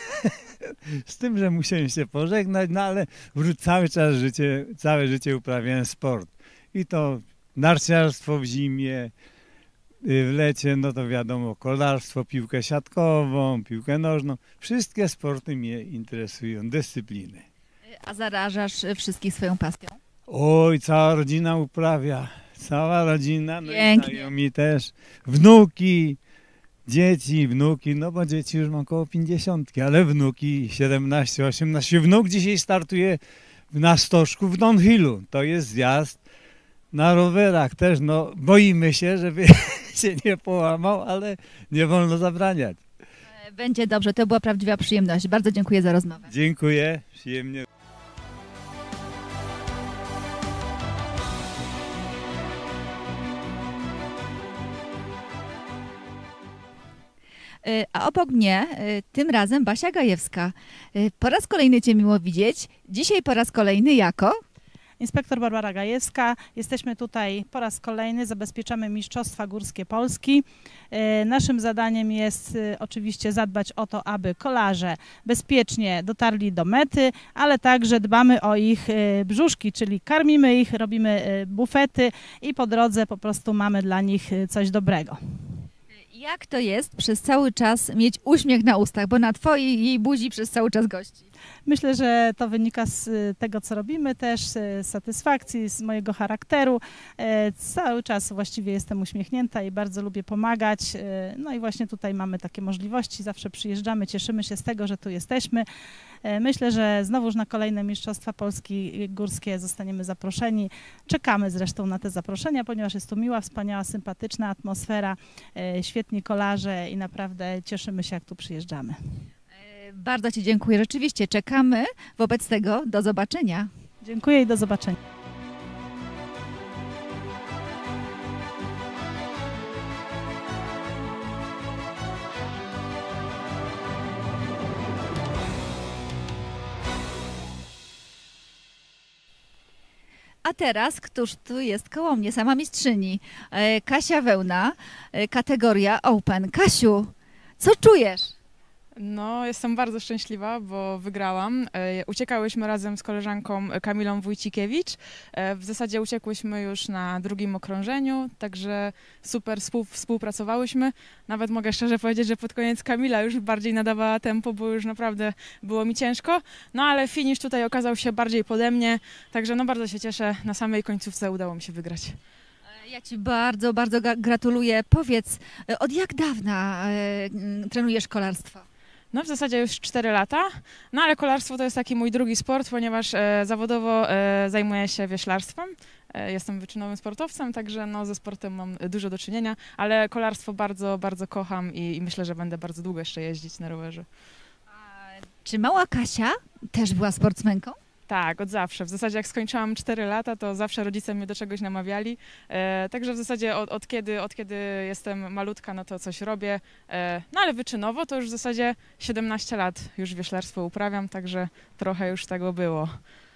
Z tym, że musiałem się pożegnać, no ale całe czas życie, całe życie uprawiałem sport. I to narciarstwo w zimie, w lecie, no to wiadomo, kolarstwo, piłkę siatkową, piłkę nożną. Wszystkie sporty mnie interesują, dyscypliny. A zarażasz wszystkich swoją pasją? Oj, cała rodzina uprawia, cała rodzina, no i Pięknie. znajomi też, wnuki, dzieci, wnuki, no bo dzieci już mam około pięćdziesiątki, ale wnuki siedemnaście, osiemnaście, wnuk dzisiaj startuje na Stożku w downhillu, to jest zjazd na rowerach też, no boimy się, żeby się nie połamał, ale nie wolno zabraniać. Będzie dobrze, to była prawdziwa przyjemność. Bardzo dziękuję za rozmowę. Dziękuję, przyjemnie. Y, A obok mnie y, tym razem Basia Gajewska. Y, Po raz kolejny Cię miło widzieć. Dzisiaj po raz kolejny jako? Inspektor Barbara Gajewska. Jesteśmy tutaj po raz kolejny, zabezpieczamy Mistrzostwa Górskie Polski. E, Naszym zadaniem jest e, oczywiście zadbać o to, aby kolarze bezpiecznie dotarli do mety, ale także dbamy o ich e, brzuszki, czyli karmimy ich, robimy e, bufety i po drodze po prostu mamy dla nich e, coś dobrego. Jak to jest przez cały czas mieć uśmiech na ustach, bo na Twojej jej buzi przez cały czas gości? Myślę, że to wynika z tego, co robimy też, z satysfakcji, z mojego charakteru. E, Cały czas właściwie jestem uśmiechnięta i bardzo lubię pomagać. E, No i właśnie tutaj mamy takie możliwości, zawsze przyjeżdżamy, cieszymy się z tego, że tu jesteśmy. E, Myślę, że znowuż na kolejne Mistrzostwa Polski górskie zostaniemy zaproszeni. Czekamy zresztą na te zaproszenia, ponieważ jest tu miła, wspaniała, sympatyczna atmosfera, e, świetni kolarze i naprawdę cieszymy się, jak tu przyjeżdżamy. Bardzo Ci dziękuję. Rzeczywiście czekamy. Wobec tego do zobaczenia. Dziękuję i do zobaczenia. A teraz, któż tu jest koło mnie? Sama mistrzyni. E, Kasia Wełna, e, kategoria Open. Kasiu, co czujesz? No, jestem bardzo szczęśliwa, bo wygrałam. E, Uciekałyśmy razem z koleżanką Kamilą Wójcikiewicz. E, W zasadzie uciekłyśmy już na drugim okrążeniu, także super współ, współpracowałyśmy. Nawet mogę szczerze powiedzieć, że pod koniec Kamila już bardziej nadawała tempo, bo już naprawdę było mi ciężko. No ale finisz tutaj okazał się bardziej pode mnie, także no bardzo się cieszę. Na samej końcówce udało mi się wygrać. Ja Ci bardzo, bardzo ga- gratuluję. Powiedz, e, od jak dawna e, m, trenujesz kolarstwo? No w zasadzie już cztery lata, no ale kolarstwo to jest taki mój drugi sport, ponieważ e, zawodowo e, zajmuję się wioślarstwem. E, jestem wyczynowym sportowcem, także no, ze sportem mam dużo do czynienia, ale kolarstwo bardzo, bardzo kocham i, i myślę, że będę bardzo długo jeszcze jeździć na rowerze. Czy mała Kasia też była sportsmenką? Tak, od zawsze. W zasadzie jak skończyłam cztery lata, to zawsze rodzice mnie do czegoś namawiali. E, także w zasadzie od, od, kiedy, od kiedy jestem malutka, no to coś robię. E, no ale wyczynowo to już w zasadzie siedemnaście lat już wioślarstwo uprawiam, także trochę już tego było.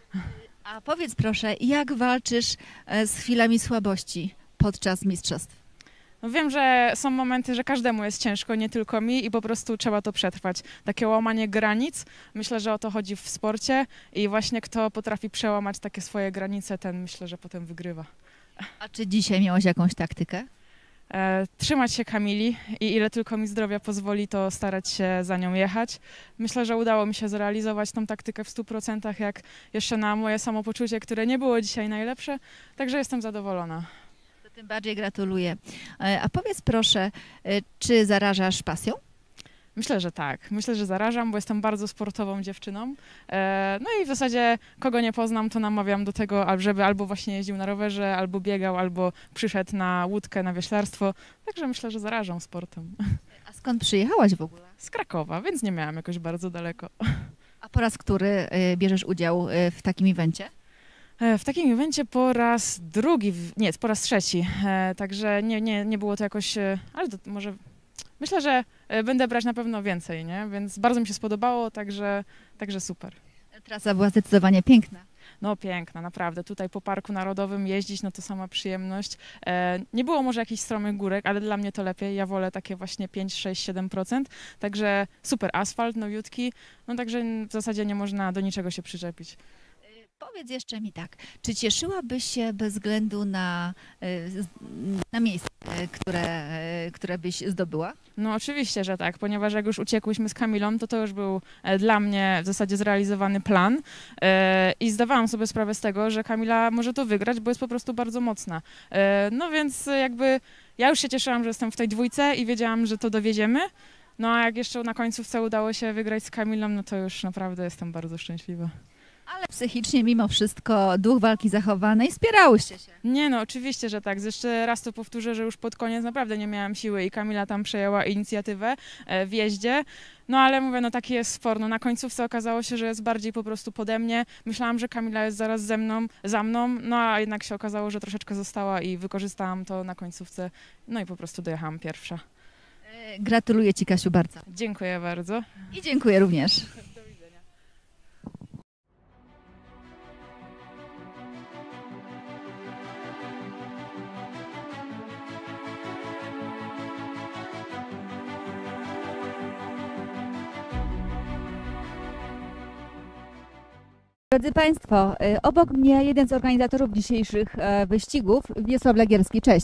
A powiedz proszę, jak walczysz e, z chwilami słabości podczas mistrzostw? No wiem, że są momenty, że każdemu jest ciężko, nie tylko mi i po prostu trzeba to przetrwać. Takie łamanie granic, myślę, że o to chodzi w sporcie i właśnie kto potrafi przełamać takie swoje granice, ten myślę, że potem wygrywa. A czy dzisiaj miałaś jakąś taktykę? E, trzymać się Kamili i ile tylko mi zdrowia pozwoli, to starać się za nią jechać. Myślę, że udało mi się zrealizować tą taktykę w stu procentach, jak jeszcze na moje samopoczucie, które nie było dzisiaj najlepsze, także jestem zadowolona. Tym bardziej gratuluję. E, A powiedz proszę, e, czy zarażasz pasją? Myślę, że tak. Myślę, że zarażam, bo jestem bardzo sportową dziewczyną. E, no i w zasadzie kogo nie poznam, to namawiam do tego, żeby albo właśnie jeździł na rowerze, albo biegał, albo przyszedł na łódkę, na wioślarstwo. Także myślę, że zarażam sportem. A skąd przyjechałaś w ogóle? Z Krakowa, więc nie miałam jakoś bardzo daleko. A po raz który e, bierzesz udział e, w takim evencie? E, W takim evencie po raz drugi, w- nie, po raz trzeci, e, także nie, nie, nie było to jakoś, e, ale to może, myślę, że e, będę brać na pewno więcej, nie? Więc bardzo mi się spodobało, także, także super. Trasa była zdecydowanie piękna. No piękna, naprawdę. Tutaj po Parku Narodowym jeździć, no to sama przyjemność. E, nie było może jakichś stromych górek, ale dla mnie to lepiej. Ja wolę takie właśnie pięć, sześć, siedem procent. Także super asfalt, nowiutki, no także w zasadzie nie można do niczego się przyczepić. Powiedz jeszcze mi tak, czy cieszyłabyś się bez względu na, e, z- na miejsce, e, które, e, które byś zdobyła? No oczywiście, że tak, ponieważ jak już uciekłyśmy z Kamilą, to to już był e, dla mnie w zasadzie zrealizowany plan e, i zdawałam sobie sprawę z tego, że Kamila może to wygrać, bo jest po prostu bardzo mocna. E, no więc e, jakby ja już się cieszyłam, że jestem w tej dwójce i wiedziałam, że to dowieziemy. No a jak jeszcze na końcówce udało się wygrać z Kamilą, no to już naprawdę jestem bardzo szczęśliwa. Ale psychicznie mimo wszystko duch walki zachowany i wspierałyście się. Nie no, oczywiście, że tak. Jeszcze raz to powtórzę, że już pod koniec naprawdę nie miałam siły i Kamila tam przejęła inicjatywę e, w jeździe. No ale mówię, no taki jest sport. No, na końcówce okazało się, że jest bardziej po prostu pode mnie. Myślałam, że Kamila jest zaraz ze mną, za mną, no a jednak się okazało, że troszeczkę została i wykorzystałam to na końcówce. No i po prostu dojechałam pierwsza. E, Gratuluję Ci, Kasiu, bardzo. Dziękuję bardzo. I dziękuję również. Drodzy Państwo, y, obok mnie jeden z organizatorów dzisiejszych e, wyścigów, Wiesław Legierski. Cześć.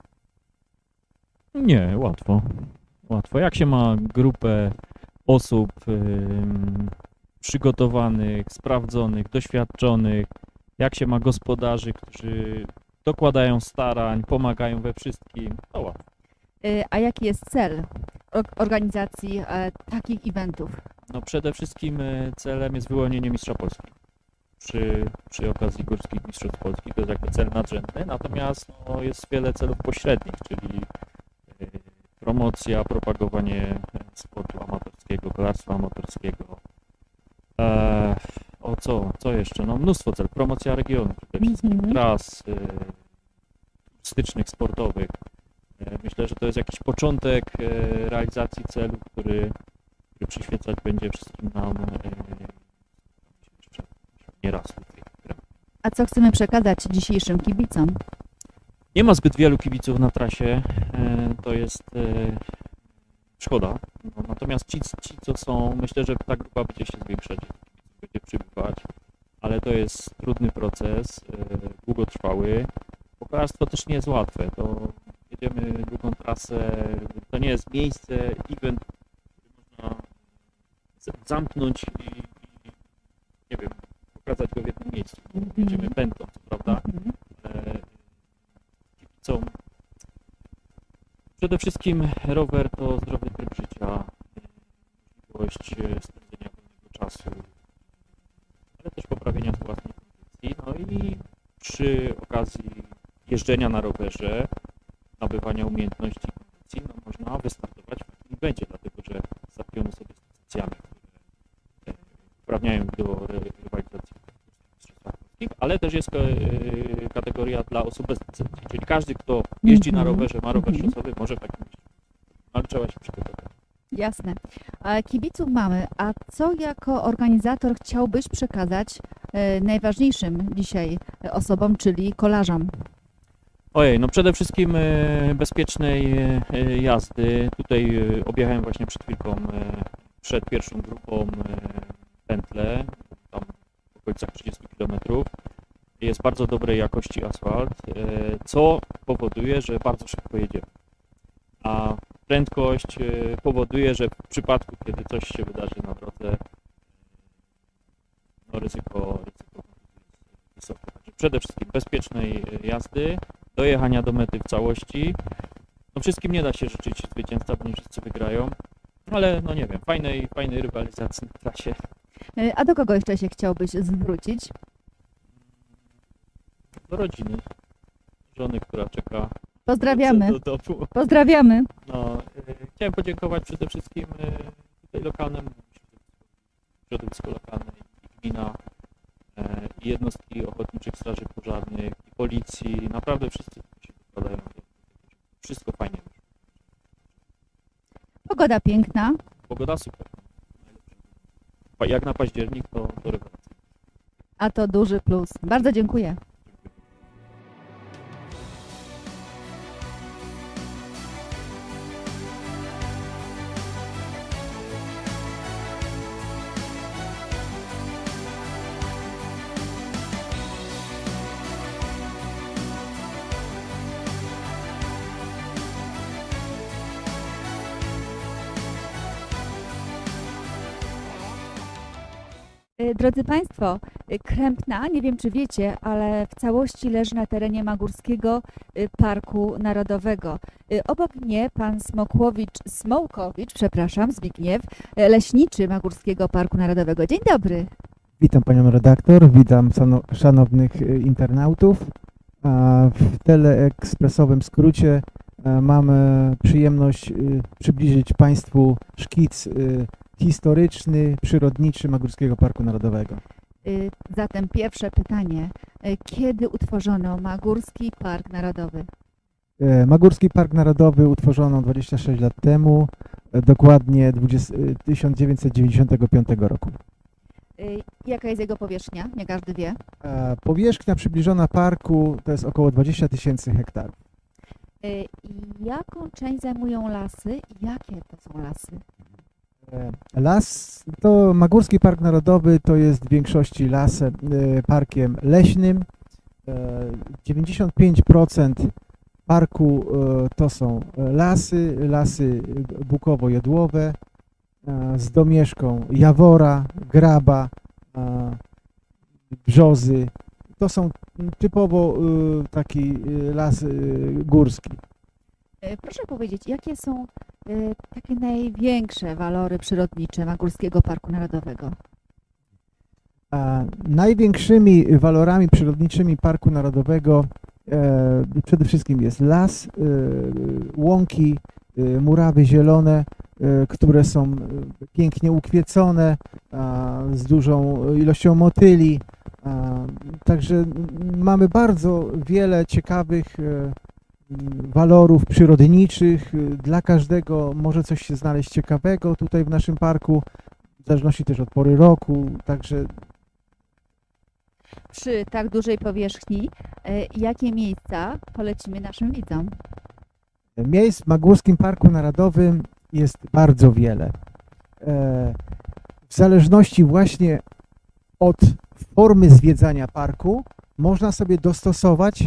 Nie, łatwo. Łatwo. Jak się ma grupę osób, ym, przygotowanych, sprawdzonych, doświadczonych, jak się ma gospodarzy, którzy dokładają starań, pomagają we wszystkim, to łatwo. Y, A jaki jest cel or- organizacji e, takich eventów? No przede wszystkim e, celem jest wyłonienie mistrza Polski przy, przy okazji Górskich Mistrzostw Polski, to jest jakby cel nadrzędny, natomiast no, jest wiele celów pośrednich, czyli e, promocja, propagowanie sportu amatorskiego, kolarstwa amatorskiego. E, o co, co jeszcze? No mnóstwo celów, promocja regionu przede wszystkim, Mhm. tras e, turystycznych, sportowych. E, myślę, że to jest jakiś początek e, realizacji celu, który który przyświecać będzie wszystkim nam e, jeszcze nieraz. A co chcemy przekazać dzisiejszym kibicom? Nie ma zbyt wielu kibiców na trasie, e, to jest e, szkoda. No, natomiast ci, ci, co są, myślę, że ta grupa będzie się zwiększać, będzie przybywać, ale to jest trudny proces, e, długotrwały. Kolarstwo też nie jest łatwe, to jedziemy długą trasę, to nie jest miejsce, event, zamknąć i, i nie wiem, pokazać go w jednym miejscu. Jedziemy pętlą, co prawda. E, kibicom. Przede wszystkim rower to zdrowy tryb życia, możliwość spędzenia wolnego czasu, ale też poprawienia własnej kondycji. No i przy okazji jeżdżenia na rowerze, nabywania umiejętności i kondycji, no można wystartować w takim evencie, dlatego że startujemy sobie z pozycjami, które uprawniają do rywalizacji w mistrzostwach polskich, ale też jest e, kategoria dla osób bez licencji, czyli każdy, kto jeździ na rowerze, ma rower szosowy, może w takim jeździć, ale trzeba się przygotować. Jasne. A kibiców mamy, a co jako organizator chciałbyś przekazać e, najważniejszym dzisiaj osobom, czyli kolarzom? Ojej, no przede wszystkim e, bezpiecznej e, jazdy. Tutaj e, objechałem właśnie przed chwilką, e, przed pierwszą grupą e, pętlę, tam w okolicach trzydziestu kilometrów. Jest bardzo dobrej jakości asfalt, e, co powoduje, że bardzo szybko jedziemy. A prędkość e, powoduje, że w przypadku, kiedy coś się wydarzy na drodze, no ryzyko, ryzyko jest wysokie. Także przede wszystkim bezpiecznej jazdy, dojechania do mety w całości. No wszystkim nie da się życzyć zwycięzca, bo nie wszyscy wygrają, ale no nie wiem, fajnej, fajnej rywalizacji na trasie. E, A do kogo jeszcze się chciałbyś zwrócić? Do rodziny, żony, która czeka Pozdrawiamy. do domu. Pozdrawiamy. No, e, chciałem podziękować przede wszystkim e, tutaj lokalnemu środowisku lokalnej, gmina, e, i jednostki ochotniczych straży pożarnych, i policji. Naprawdę wszyscy się dokładają do tego. Wszystko fajnie. Pogoda piękna. Pogoda super. Pa- Jak na październik to, to rewelacja. A to duży plus. Bardzo dziękuję. Y, Drodzy Państwo, y, Krępna, nie wiem czy wiecie, ale w całości leży na terenie Magórskiego y, Parku Narodowego. Y, Obok mnie pan Smokłowicz, Smołkowicz, przepraszam, Zbigniew, y, leśniczy Magórskiego Parku Narodowego. Dzień dobry. Witam panią redaktor, witam szano- szanownych y, internautów. A W teleekspresowym skrócie e, mamy przyjemność y, przybliżyć państwu szkic y, historyczny, przyrodniczy Magórskiego Parku Narodowego. Y, Zatem pierwsze pytanie. Y, Kiedy utworzono Magórski Park Narodowy? E, Magórski Park Narodowy utworzono dwadzieścia sześć lat temu, e, dokładnie dwudziestego tysiąc dziewięćset dziewięćdziesiątego piątego roku. Y, Jaka jest jego powierzchnia? Nie każdy wie. E, Powierzchnia przybliżona parku to jest około dwadzieścia tysięcy hektarów. Y, I jaką część zajmują lasy i jakie to są lasy? E, Las, to Magórski Park Narodowy to jest w większości lasem, e, parkiem leśnym. E, dziewięćdziesiąt pięć procent parku e, to są lasy, lasy bukowo-jodłowe. e, z domieszką jawora, graba, e, brzozy. To są typowo e, taki e, las e, górski. E, Proszę powiedzieć, jakie są e, takie największe walory przyrodnicze Magórskiego Parku Narodowego? A największymi walorami przyrodniczymi Parku Narodowego e, przede wszystkim jest las, e, łąki, e, murawy zielone, e, które są e, pięknie ukwiecone, a, z dużą ilością motyli. A, także mamy bardzo wiele ciekawych e, walorów przyrodniczych. Dla każdego może coś się znaleźć ciekawego tutaj w naszym parku, w zależności też od pory roku, także Przy tak dużej powierzchni, e, jakie miejsca polecimy naszym widzom? miejsc w Magórskim Parku Narodowym jest bardzo wiele. E, W zależności właśnie od formy zwiedzania parku można sobie dostosować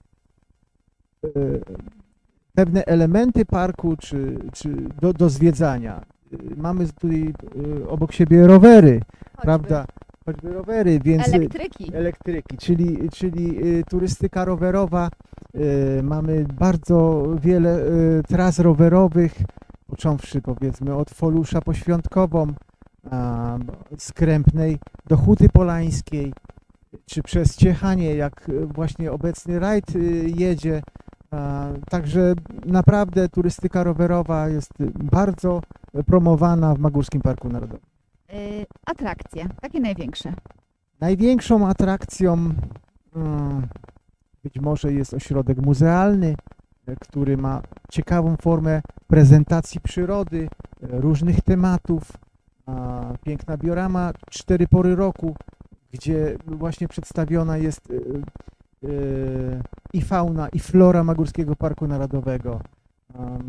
e, pewne elementy parku czy, czy do, do zwiedzania. E, Mamy tutaj e, obok siebie rowery, prawda? Choćby rowery, więc Elektryki. elektryki, czyli, czyli y, turystyka rowerowa. Y, mamy bardzo wiele y, tras rowerowych, począwszy powiedzmy od Folusza po Świątkową, a, z Krępnej do Huty Polańskiej, czy przez Ciechanie, jak y, właśnie obecny rajd y, jedzie. A, także naprawdę turystyka rowerowa jest bardzo promowana w Magórskim Parku Narodowym. E, Atrakcje, takie największe. Największą atrakcją mm, być może jest ośrodek muzealny, e, który ma ciekawą formę prezentacji przyrody, e, różnych tematów. A, piękna biorama cztery pory roku, gdzie właśnie przedstawiona jest e, e, i fauna, i flora Magórskiego Parku Narodowego. Um,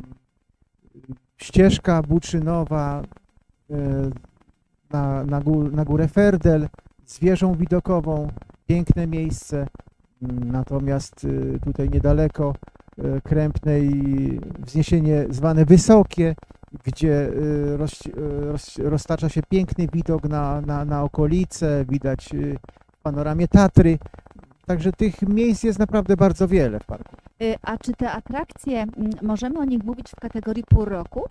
ścieżka Buczynowa, e, na, na, gór, na górę Ferdel, z wieżą widokową, piękne miejsce, natomiast tutaj niedaleko Krępnej wzniesienie zwane Wysokie, gdzie roz, roz, roztacza się piękny widok na, na, na okolice, widać w panoramie Tatry, także tych miejsc jest naprawdę bardzo wiele w parku. E, A czy te atrakcje, m, możemy o nich mówić w kategorii pół roku?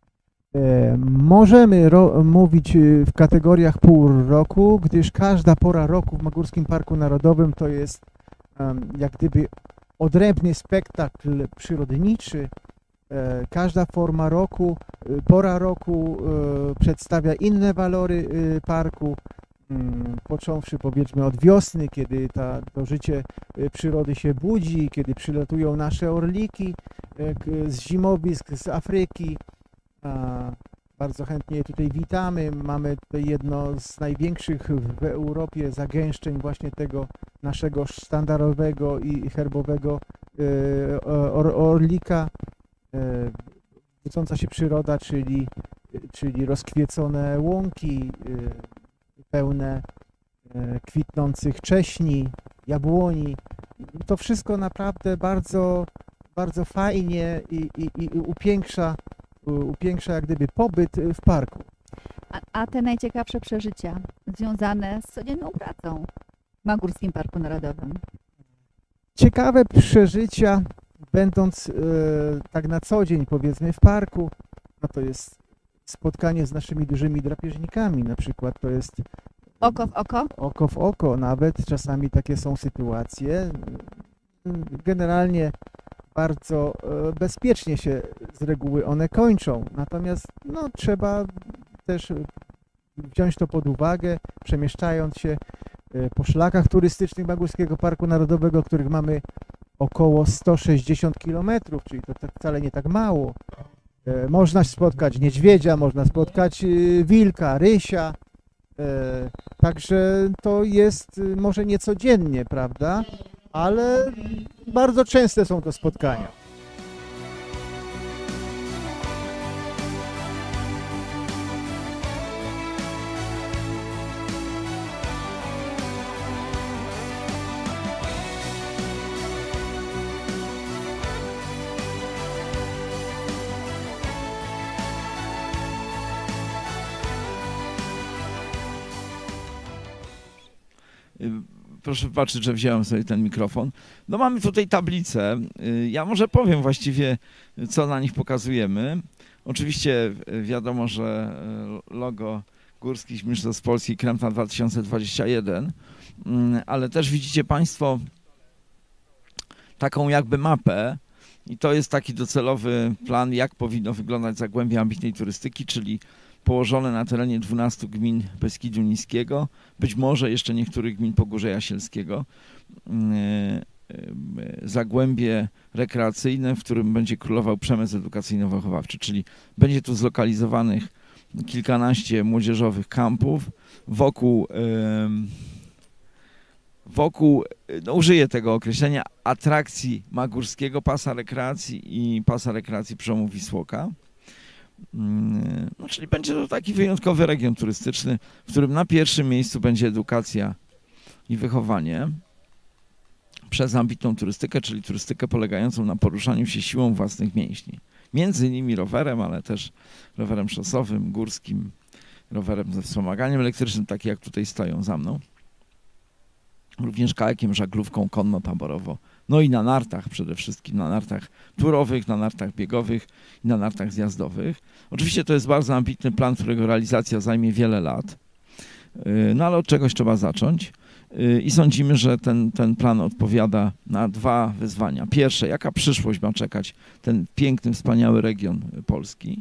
E, Możemy ro- mówić e, w kategoriach pół roku, gdyż każda pora roku w Magórskim Parku Narodowym to jest em, jak gdyby odrębny spektakl przyrodniczy. E, Każda forma roku, e, pora roku e, przedstawia inne walory e, parku, mm, począwszy powiedzmy od wiosny, kiedy ta, to życie e, przyrody się budzi, kiedy przylatują nasze orliki e, k- z zimowisk, z Afryki. A, Bardzo chętnie je tutaj witamy. Mamy tutaj jedno z największych w Europie zagęszczeń właśnie tego naszego sztandarowego i herbowego e, or, orlika. E, budząca się przyroda, czyli, czyli rozkwiecone łąki, e, pełne e, kwitnących cześni, jabłoni. To wszystko naprawdę bardzo, bardzo fajnie i, i, i upiększa upiększa jak gdyby pobyt w parku. A, a te najciekawsze przeżycia związane z codzienną pracą w Magórskim Parku Narodowym? Ciekawe przeżycia, będąc e, tak na co dzień powiedzmy w parku, no to jest spotkanie z naszymi dużymi drapieżnikami, na przykład to jest Oko w oko? oko w oko, nawet czasami takie są sytuacje. Generalnie bardzo e, bezpiecznie się z reguły one kończą, natomiast no, trzeba też wziąć to pod uwagę, przemieszczając się e, po szlakach turystycznych Magórskiego Parku Narodowego, których mamy około sto sześćdziesiąt kilometrów, czyli to tak wcale nie tak mało. E, Można spotkać niedźwiedzia, można spotkać e, wilka, rysia, e, także to jest e, może niecodziennie, prawda? Ale bardzo częste są to spotkania. Proszę wybaczyć, że wziąłem sobie ten mikrofon. No mamy tutaj tablicę. Ja może powiem właściwie, co na nich pokazujemy. Oczywiście wiadomo, że logo Górskich Mistrzostw Polski Krępna dwa tysiące dwadzieścia jeden, ale też widzicie Państwo taką jakby mapę i to jest taki docelowy plan, jak powinno wyglądać Zagłębie ambitnej turystyki, czyli położone na terenie dwunastu gmin Beskidu Niskiego, być może jeszcze niektórych gmin Pogórza Jasielskiego. Zagłębie rekreacyjne, w którym będzie królował przemysł edukacyjno-wychowawczy, czyli będzie tu zlokalizowanych kilkanaście młodzieżowych kampów wokół, wokół no użyję tego określenia, atrakcji Magórskiego, pasa rekreacji i pasa rekreacji przełomu Wisłoka. No, czyli będzie to taki wyjątkowy region turystyczny, w którym na pierwszym miejscu będzie edukacja i wychowanie przez ambitną turystykę, czyli turystykę polegającą na poruszaniu się siłą własnych mięśni. Między innymi rowerem, ale też rowerem szosowym, górskim, rowerem ze wspomaganiem elektrycznym, takie jak tutaj stoją za mną. Również kajakiem, żaglówką konno-taborowo. No i na nartach przede wszystkim, na nartach turowych, na nartach biegowych i na nartach zjazdowych. Oczywiście to jest bardzo ambitny plan, którego realizacja zajmie wiele lat. No ale od czegoś trzeba zacząć. I sądzimy, że ten, ten plan odpowiada na dwa wyzwania. Pierwsze, jaka przyszłość ma czekać ten piękny, wspaniały region Polski.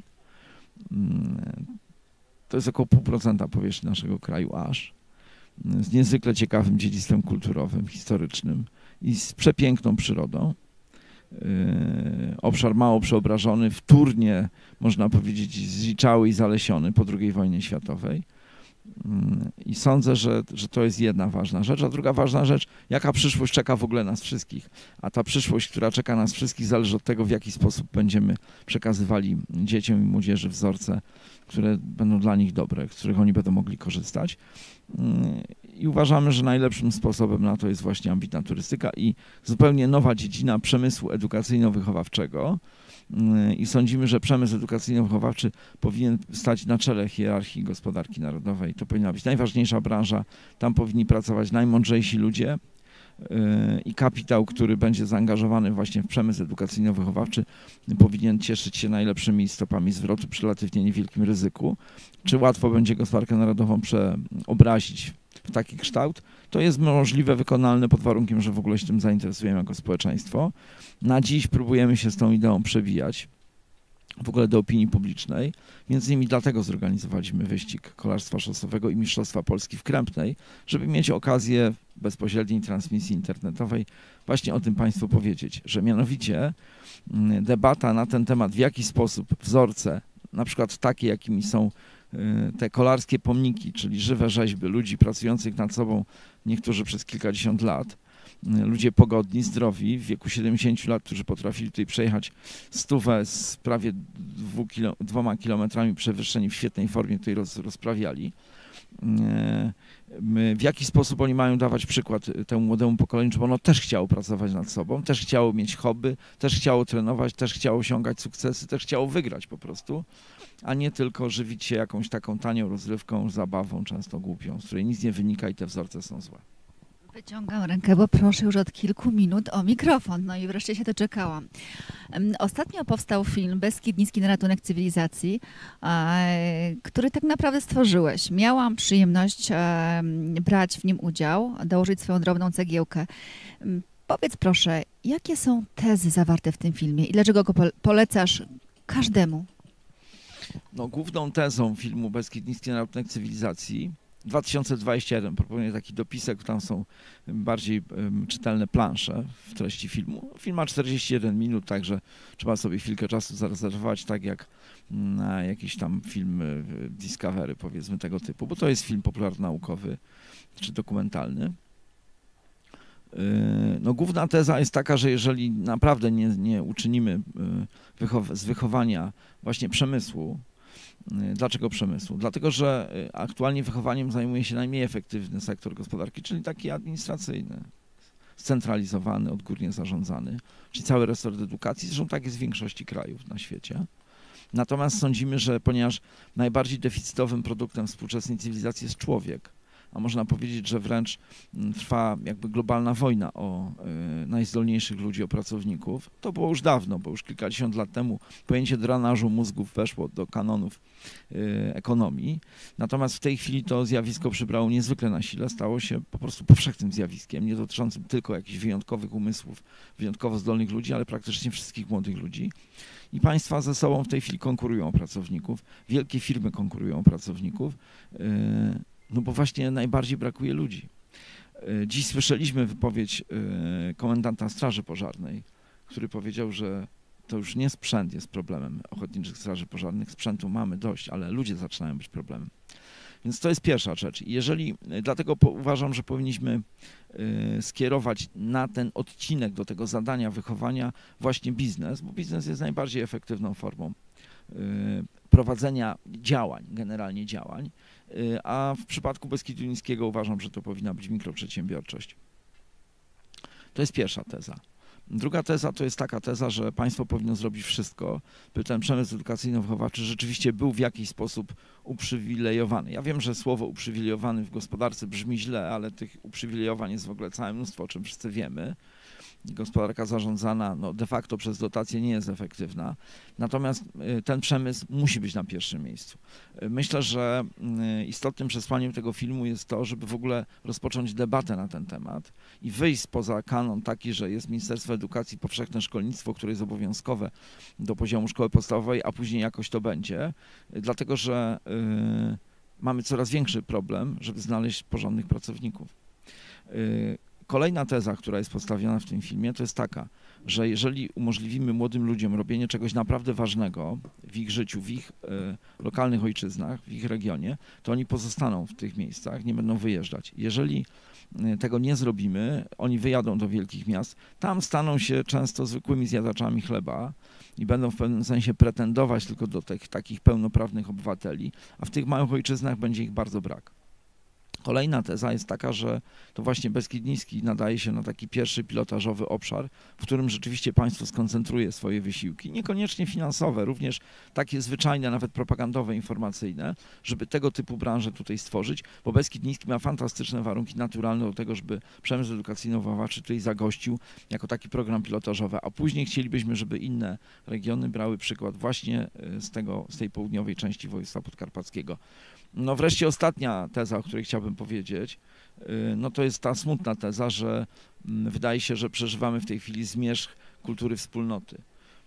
To jest około pół procenta powierzchni naszego kraju aż. Z niezwykle ciekawym dziedzictwem kulturowym, historycznym i z przepiękną przyrodą. Obszar mało przeobrażony, wtórnie, można powiedzieć, zdziczały i zalesiony po drugiej wojnie światowej. I sądzę, że, że to jest jedna ważna rzecz. A druga ważna rzecz, jaka przyszłość czeka w ogóle nas wszystkich. A ta przyszłość, która czeka nas wszystkich, zależy od tego, w jaki sposób będziemy przekazywali dzieciom i młodzieży wzorce, które będą dla nich dobre, z których oni będą mogli korzystać. I uważamy, że najlepszym sposobem na to jest właśnie ambitna turystyka i zupełnie nowa dziedzina przemysłu edukacyjno-wychowawczego. I sądzimy, że przemysł edukacyjno-wychowawczy powinien stać na czele hierarchii gospodarki narodowej. To powinna być najważniejsza branża, tam powinni pracować najmądrzejsi ludzie i kapitał, który będzie zaangażowany właśnie w przemysł edukacyjno-wychowawczy, powinien cieszyć się najlepszymi stopami zwrotu przy relatywnie niewielkim ryzyku. Czy łatwo będzie gospodarkę narodową przeobrazić w taki kształt? To jest możliwe, wykonalne pod warunkiem, że w ogóle się tym zainteresujemy jako społeczeństwo. Na dziś próbujemy się z tą ideą przebijać w ogóle do opinii publicznej. Między innymi dlatego zorganizowaliśmy wyścig kolarstwa szosowego i Mistrzostwa Polski w Krępnej, żeby mieć okazję bezpośredniej transmisji internetowej właśnie o tym Państwu powiedzieć, że mianowicie debata na ten temat, w jaki sposób wzorce, na przykład takie, jakimi są te kolarskie pomniki, czyli żywe rzeźby ludzi pracujących nad sobą, niektórzy przez kilkadziesiąt lat, ludzie pogodni, zdrowi, w wieku siedemdziesięciu lat, którzy potrafili tutaj przejechać stówę z prawie dwu kilo, dwoma kilometrami przewyższeni w świetnej formie, tutaj roz, rozprawiali. W jaki sposób oni mają dawać przykład temu młodemu pokoleniu, żeby ono też chciało pracować nad sobą, też chciało mieć hobby, też chciało trenować, też chciało osiągać sukcesy, też chciało wygrać po prostu, a nie tylko żywić się jakąś taką tanią rozrywką, zabawą, często głupią, z której nic nie wynika i te wzorce są złe. Wyciągam rękę, bo proszę już od kilku minut o mikrofon. No i wreszcie się doczekałam. Ostatnio powstał film Beskid Niski na ratunek cywilizacji, który tak naprawdę stworzyłeś. Miałam przyjemność brać w nim udział, dołożyć swoją drobną cegiełkę. Powiedz proszę, jakie są tezy zawarte w tym filmie i dlaczego go polecasz każdemu? No, główną tezą filmu Beskid Niski na ratunek cywilizacji dwa tysiące dwudziesty pierwszy, proponuję taki dopisek, tam są bardziej um, czytelne plansze w treści filmu. Film ma czterdzieści jeden minut, także trzeba sobie chwilkę czasu zarezerwować, tak jak na jakiś tam film Discovery, powiedzmy, tego typu, bo to jest film popularnaukowy czy dokumentalny. No, główna teza jest taka, że jeżeli naprawdę nie, nie uczynimy wychow- z wychowania właśnie przemysłu. Dlaczego przemysłu? Dlatego, że aktualnie wychowaniem zajmuje się najmniej efektywny sektor gospodarki, czyli taki administracyjny, scentralizowany, odgórnie zarządzany, czyli cały resort edukacji, zresztą tak jest w większości krajów na świecie. Natomiast sądzimy, że ponieważ najbardziej deficytowym produktem współczesnej cywilizacji jest człowiek, a można powiedzieć, że wręcz trwa jakby globalna wojna o najzdolniejszych ludzi, o pracowników. To było już dawno, bo już kilkadziesiąt lat temu pojęcie drenażu mózgów weszło do kanonów ekonomii. Natomiast w tej chwili to zjawisko przybrało niezwykle na sile, stało się po prostu powszechnym zjawiskiem, nie dotyczącym tylko jakichś wyjątkowych umysłów, wyjątkowo zdolnych ludzi, ale praktycznie wszystkich młodych ludzi. I państwa ze sobą w tej chwili konkurują o pracowników, wielkie firmy konkurują o pracowników, no bo właśnie najbardziej brakuje ludzi. Dziś słyszeliśmy wypowiedź komendanta Straży Pożarnej, który powiedział, że to już nie sprzęt jest problemem ochotniczych straży pożarnych, sprzętu mamy dość, ale ludzie zaczynają być problemem. Więc to jest pierwsza rzecz. Jeżeli, dlatego po, uważam, że powinniśmy y, skierować na ten odcinek do tego zadania wychowania właśnie biznes, bo biznes jest najbardziej efektywną formą y, prowadzenia działań, generalnie działań, y, a w przypadku Beskidu Niskiego uważam, że to powinna być mikroprzedsiębiorczość. To jest pierwsza teza. Druga teza to jest taka teza, że państwo powinno zrobić wszystko, by ten przemysł edukacyjno-wychowawczy rzeczywiście był w jakiś sposób uprzywilejowany. Ja wiem, że słowo uprzywilejowany w gospodarce brzmi źle, ale tych uprzywilejowań jest w ogóle całe mnóstwo, o czym wszyscy wiemy. Gospodarka zarządzana no, de facto przez dotacje nie jest efektywna. Natomiast ten przemysł musi być na pierwszym miejscu. Myślę, że istotnym przesłaniem tego filmu jest to, żeby w ogóle rozpocząć debatę na ten temat i wyjść spoza kanon taki, że jest Ministerstwo Edukacji, powszechne szkolnictwo, które jest obowiązkowe do poziomu szkoły podstawowej, a później jakoś to będzie. Dlatego, że yy, mamy coraz większy problem, żeby znaleźć porządnych pracowników. Yy, Kolejna teza, która jest postawiona w tym filmie, to jest taka, że jeżeli umożliwimy młodym ludziom robienie czegoś naprawdę ważnego w ich życiu, w ich y, lokalnych ojczyznach, w ich regionie, to oni pozostaną w tych miejscach, nie będą wyjeżdżać. Jeżeli y, tego nie zrobimy, oni wyjadą do wielkich miast, tam staną się często zwykłymi zjadaczami chleba i będą w pewnym sensie pretendować tylko do tych takich pełnoprawnych obywateli, a w tych małych ojczyznach będzie ich bardzo brak. Kolejna teza jest taka, że to właśnie Beskid Niski nadaje się na taki pierwszy pilotażowy obszar, w którym rzeczywiście państwo skoncentruje swoje wysiłki, niekoniecznie finansowe, również takie zwyczajne, nawet propagandowe, informacyjne, żeby tego typu branże tutaj stworzyć, bo Beskid Niski ma fantastyczne warunki naturalne do tego, żeby przemysł edukacyjno-wychowawczy tutaj zagościł jako taki program pilotażowy, a później chcielibyśmy, żeby inne regiony brały przykład właśnie z, tego, z tej południowej części województwa podkarpackiego. No wreszcie ostatnia teza, o której chciałbym powiedzieć, no to jest ta smutna teza, że wydaje się, że przeżywamy w tej chwili zmierzch kultury wspólnoty.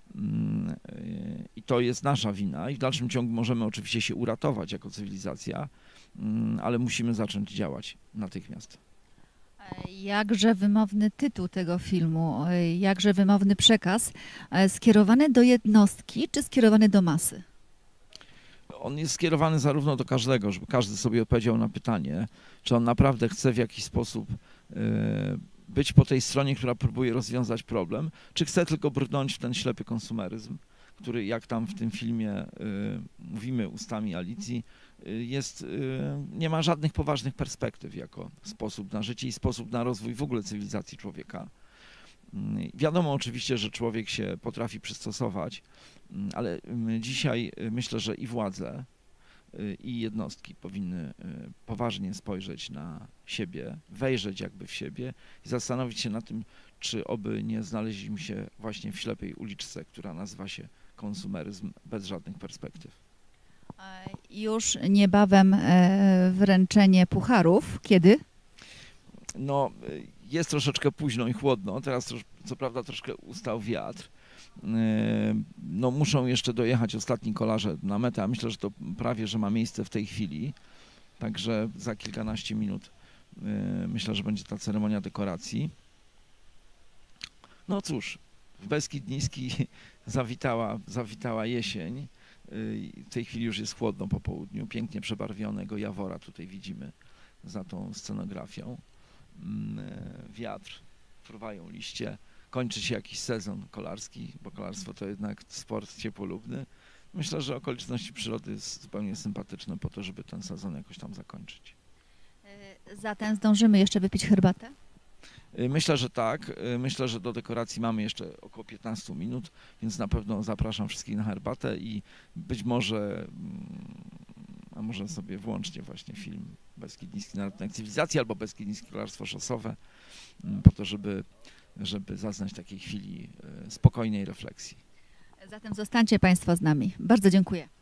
I to jest nasza wina i w dalszym ciągu możemy oczywiście się uratować jako cywilizacja, ale musimy zacząć działać natychmiast. Jakże wymowny tytuł tego filmu, jakże wymowny przekaz, skierowany do jednostki czy skierowany do masy? On jest skierowany zarówno do każdego, żeby każdy sobie odpowiedział na pytanie, czy on naprawdę chce w jakiś sposób y, być po tej stronie, która próbuje rozwiązać problem, czy chce tylko brnąć w ten ślepy konsumeryzm, który, jak tam w tym filmie y, mówimy ustami Alicji, y, jest, y, nie ma żadnych poważnych perspektyw jako sposób na życie i sposób na rozwój w ogóle cywilizacji człowieka. Wiadomo oczywiście, że człowiek się potrafi przystosować, ale dzisiaj myślę, że i władze, i jednostki powinny poważnie spojrzeć na siebie, wejrzeć jakby w siebie i zastanowić się nad tym, czy oby nie znaleźliśmy się właśnie w ślepej uliczce, która nazywa się konsumeryzm bez żadnych perspektyw. Już niebawem wręczenie pucharów. Kiedy? No, jest troszeczkę późno i chłodno. Teraz co prawda troszkę ustał wiatr. No, muszą jeszcze dojechać ostatni kolarze na metę, a myślę, że to prawie, że ma miejsce w tej chwili. Także za kilkanaście minut myślę, że będzie ta ceremonia dekoracji. No cóż, w Beskid Niski zawitała, zawitała jesień. W tej chwili już jest chłodno po południu. Pięknie przebarwionego jawora tutaj widzimy za tą scenografią. Wiatr, fruwają liście, kończy się jakiś sezon kolarski, bo kolarstwo to jednak sport ciepłolubny. Myślę, że okoliczności przyrody jest zupełnie sympatyczne po to, żeby ten sezon jakoś tam zakończyć. Zatem zdążymy jeszcze wypić herbatę? Myślę, że tak. Myślę, że do dekoracji mamy jeszcze około piętnaście minut, więc na pewno zapraszam wszystkich na herbatę i być może, a może sobie włącznie właśnie film Beskid Niski Naród Cywilizacji albo Beskid Niskie Kolarstwo Szosowe, po to, żeby, żeby zaznać takiej chwili spokojnej refleksji. Zatem zostańcie Państwo z nami. Bardzo dziękuję.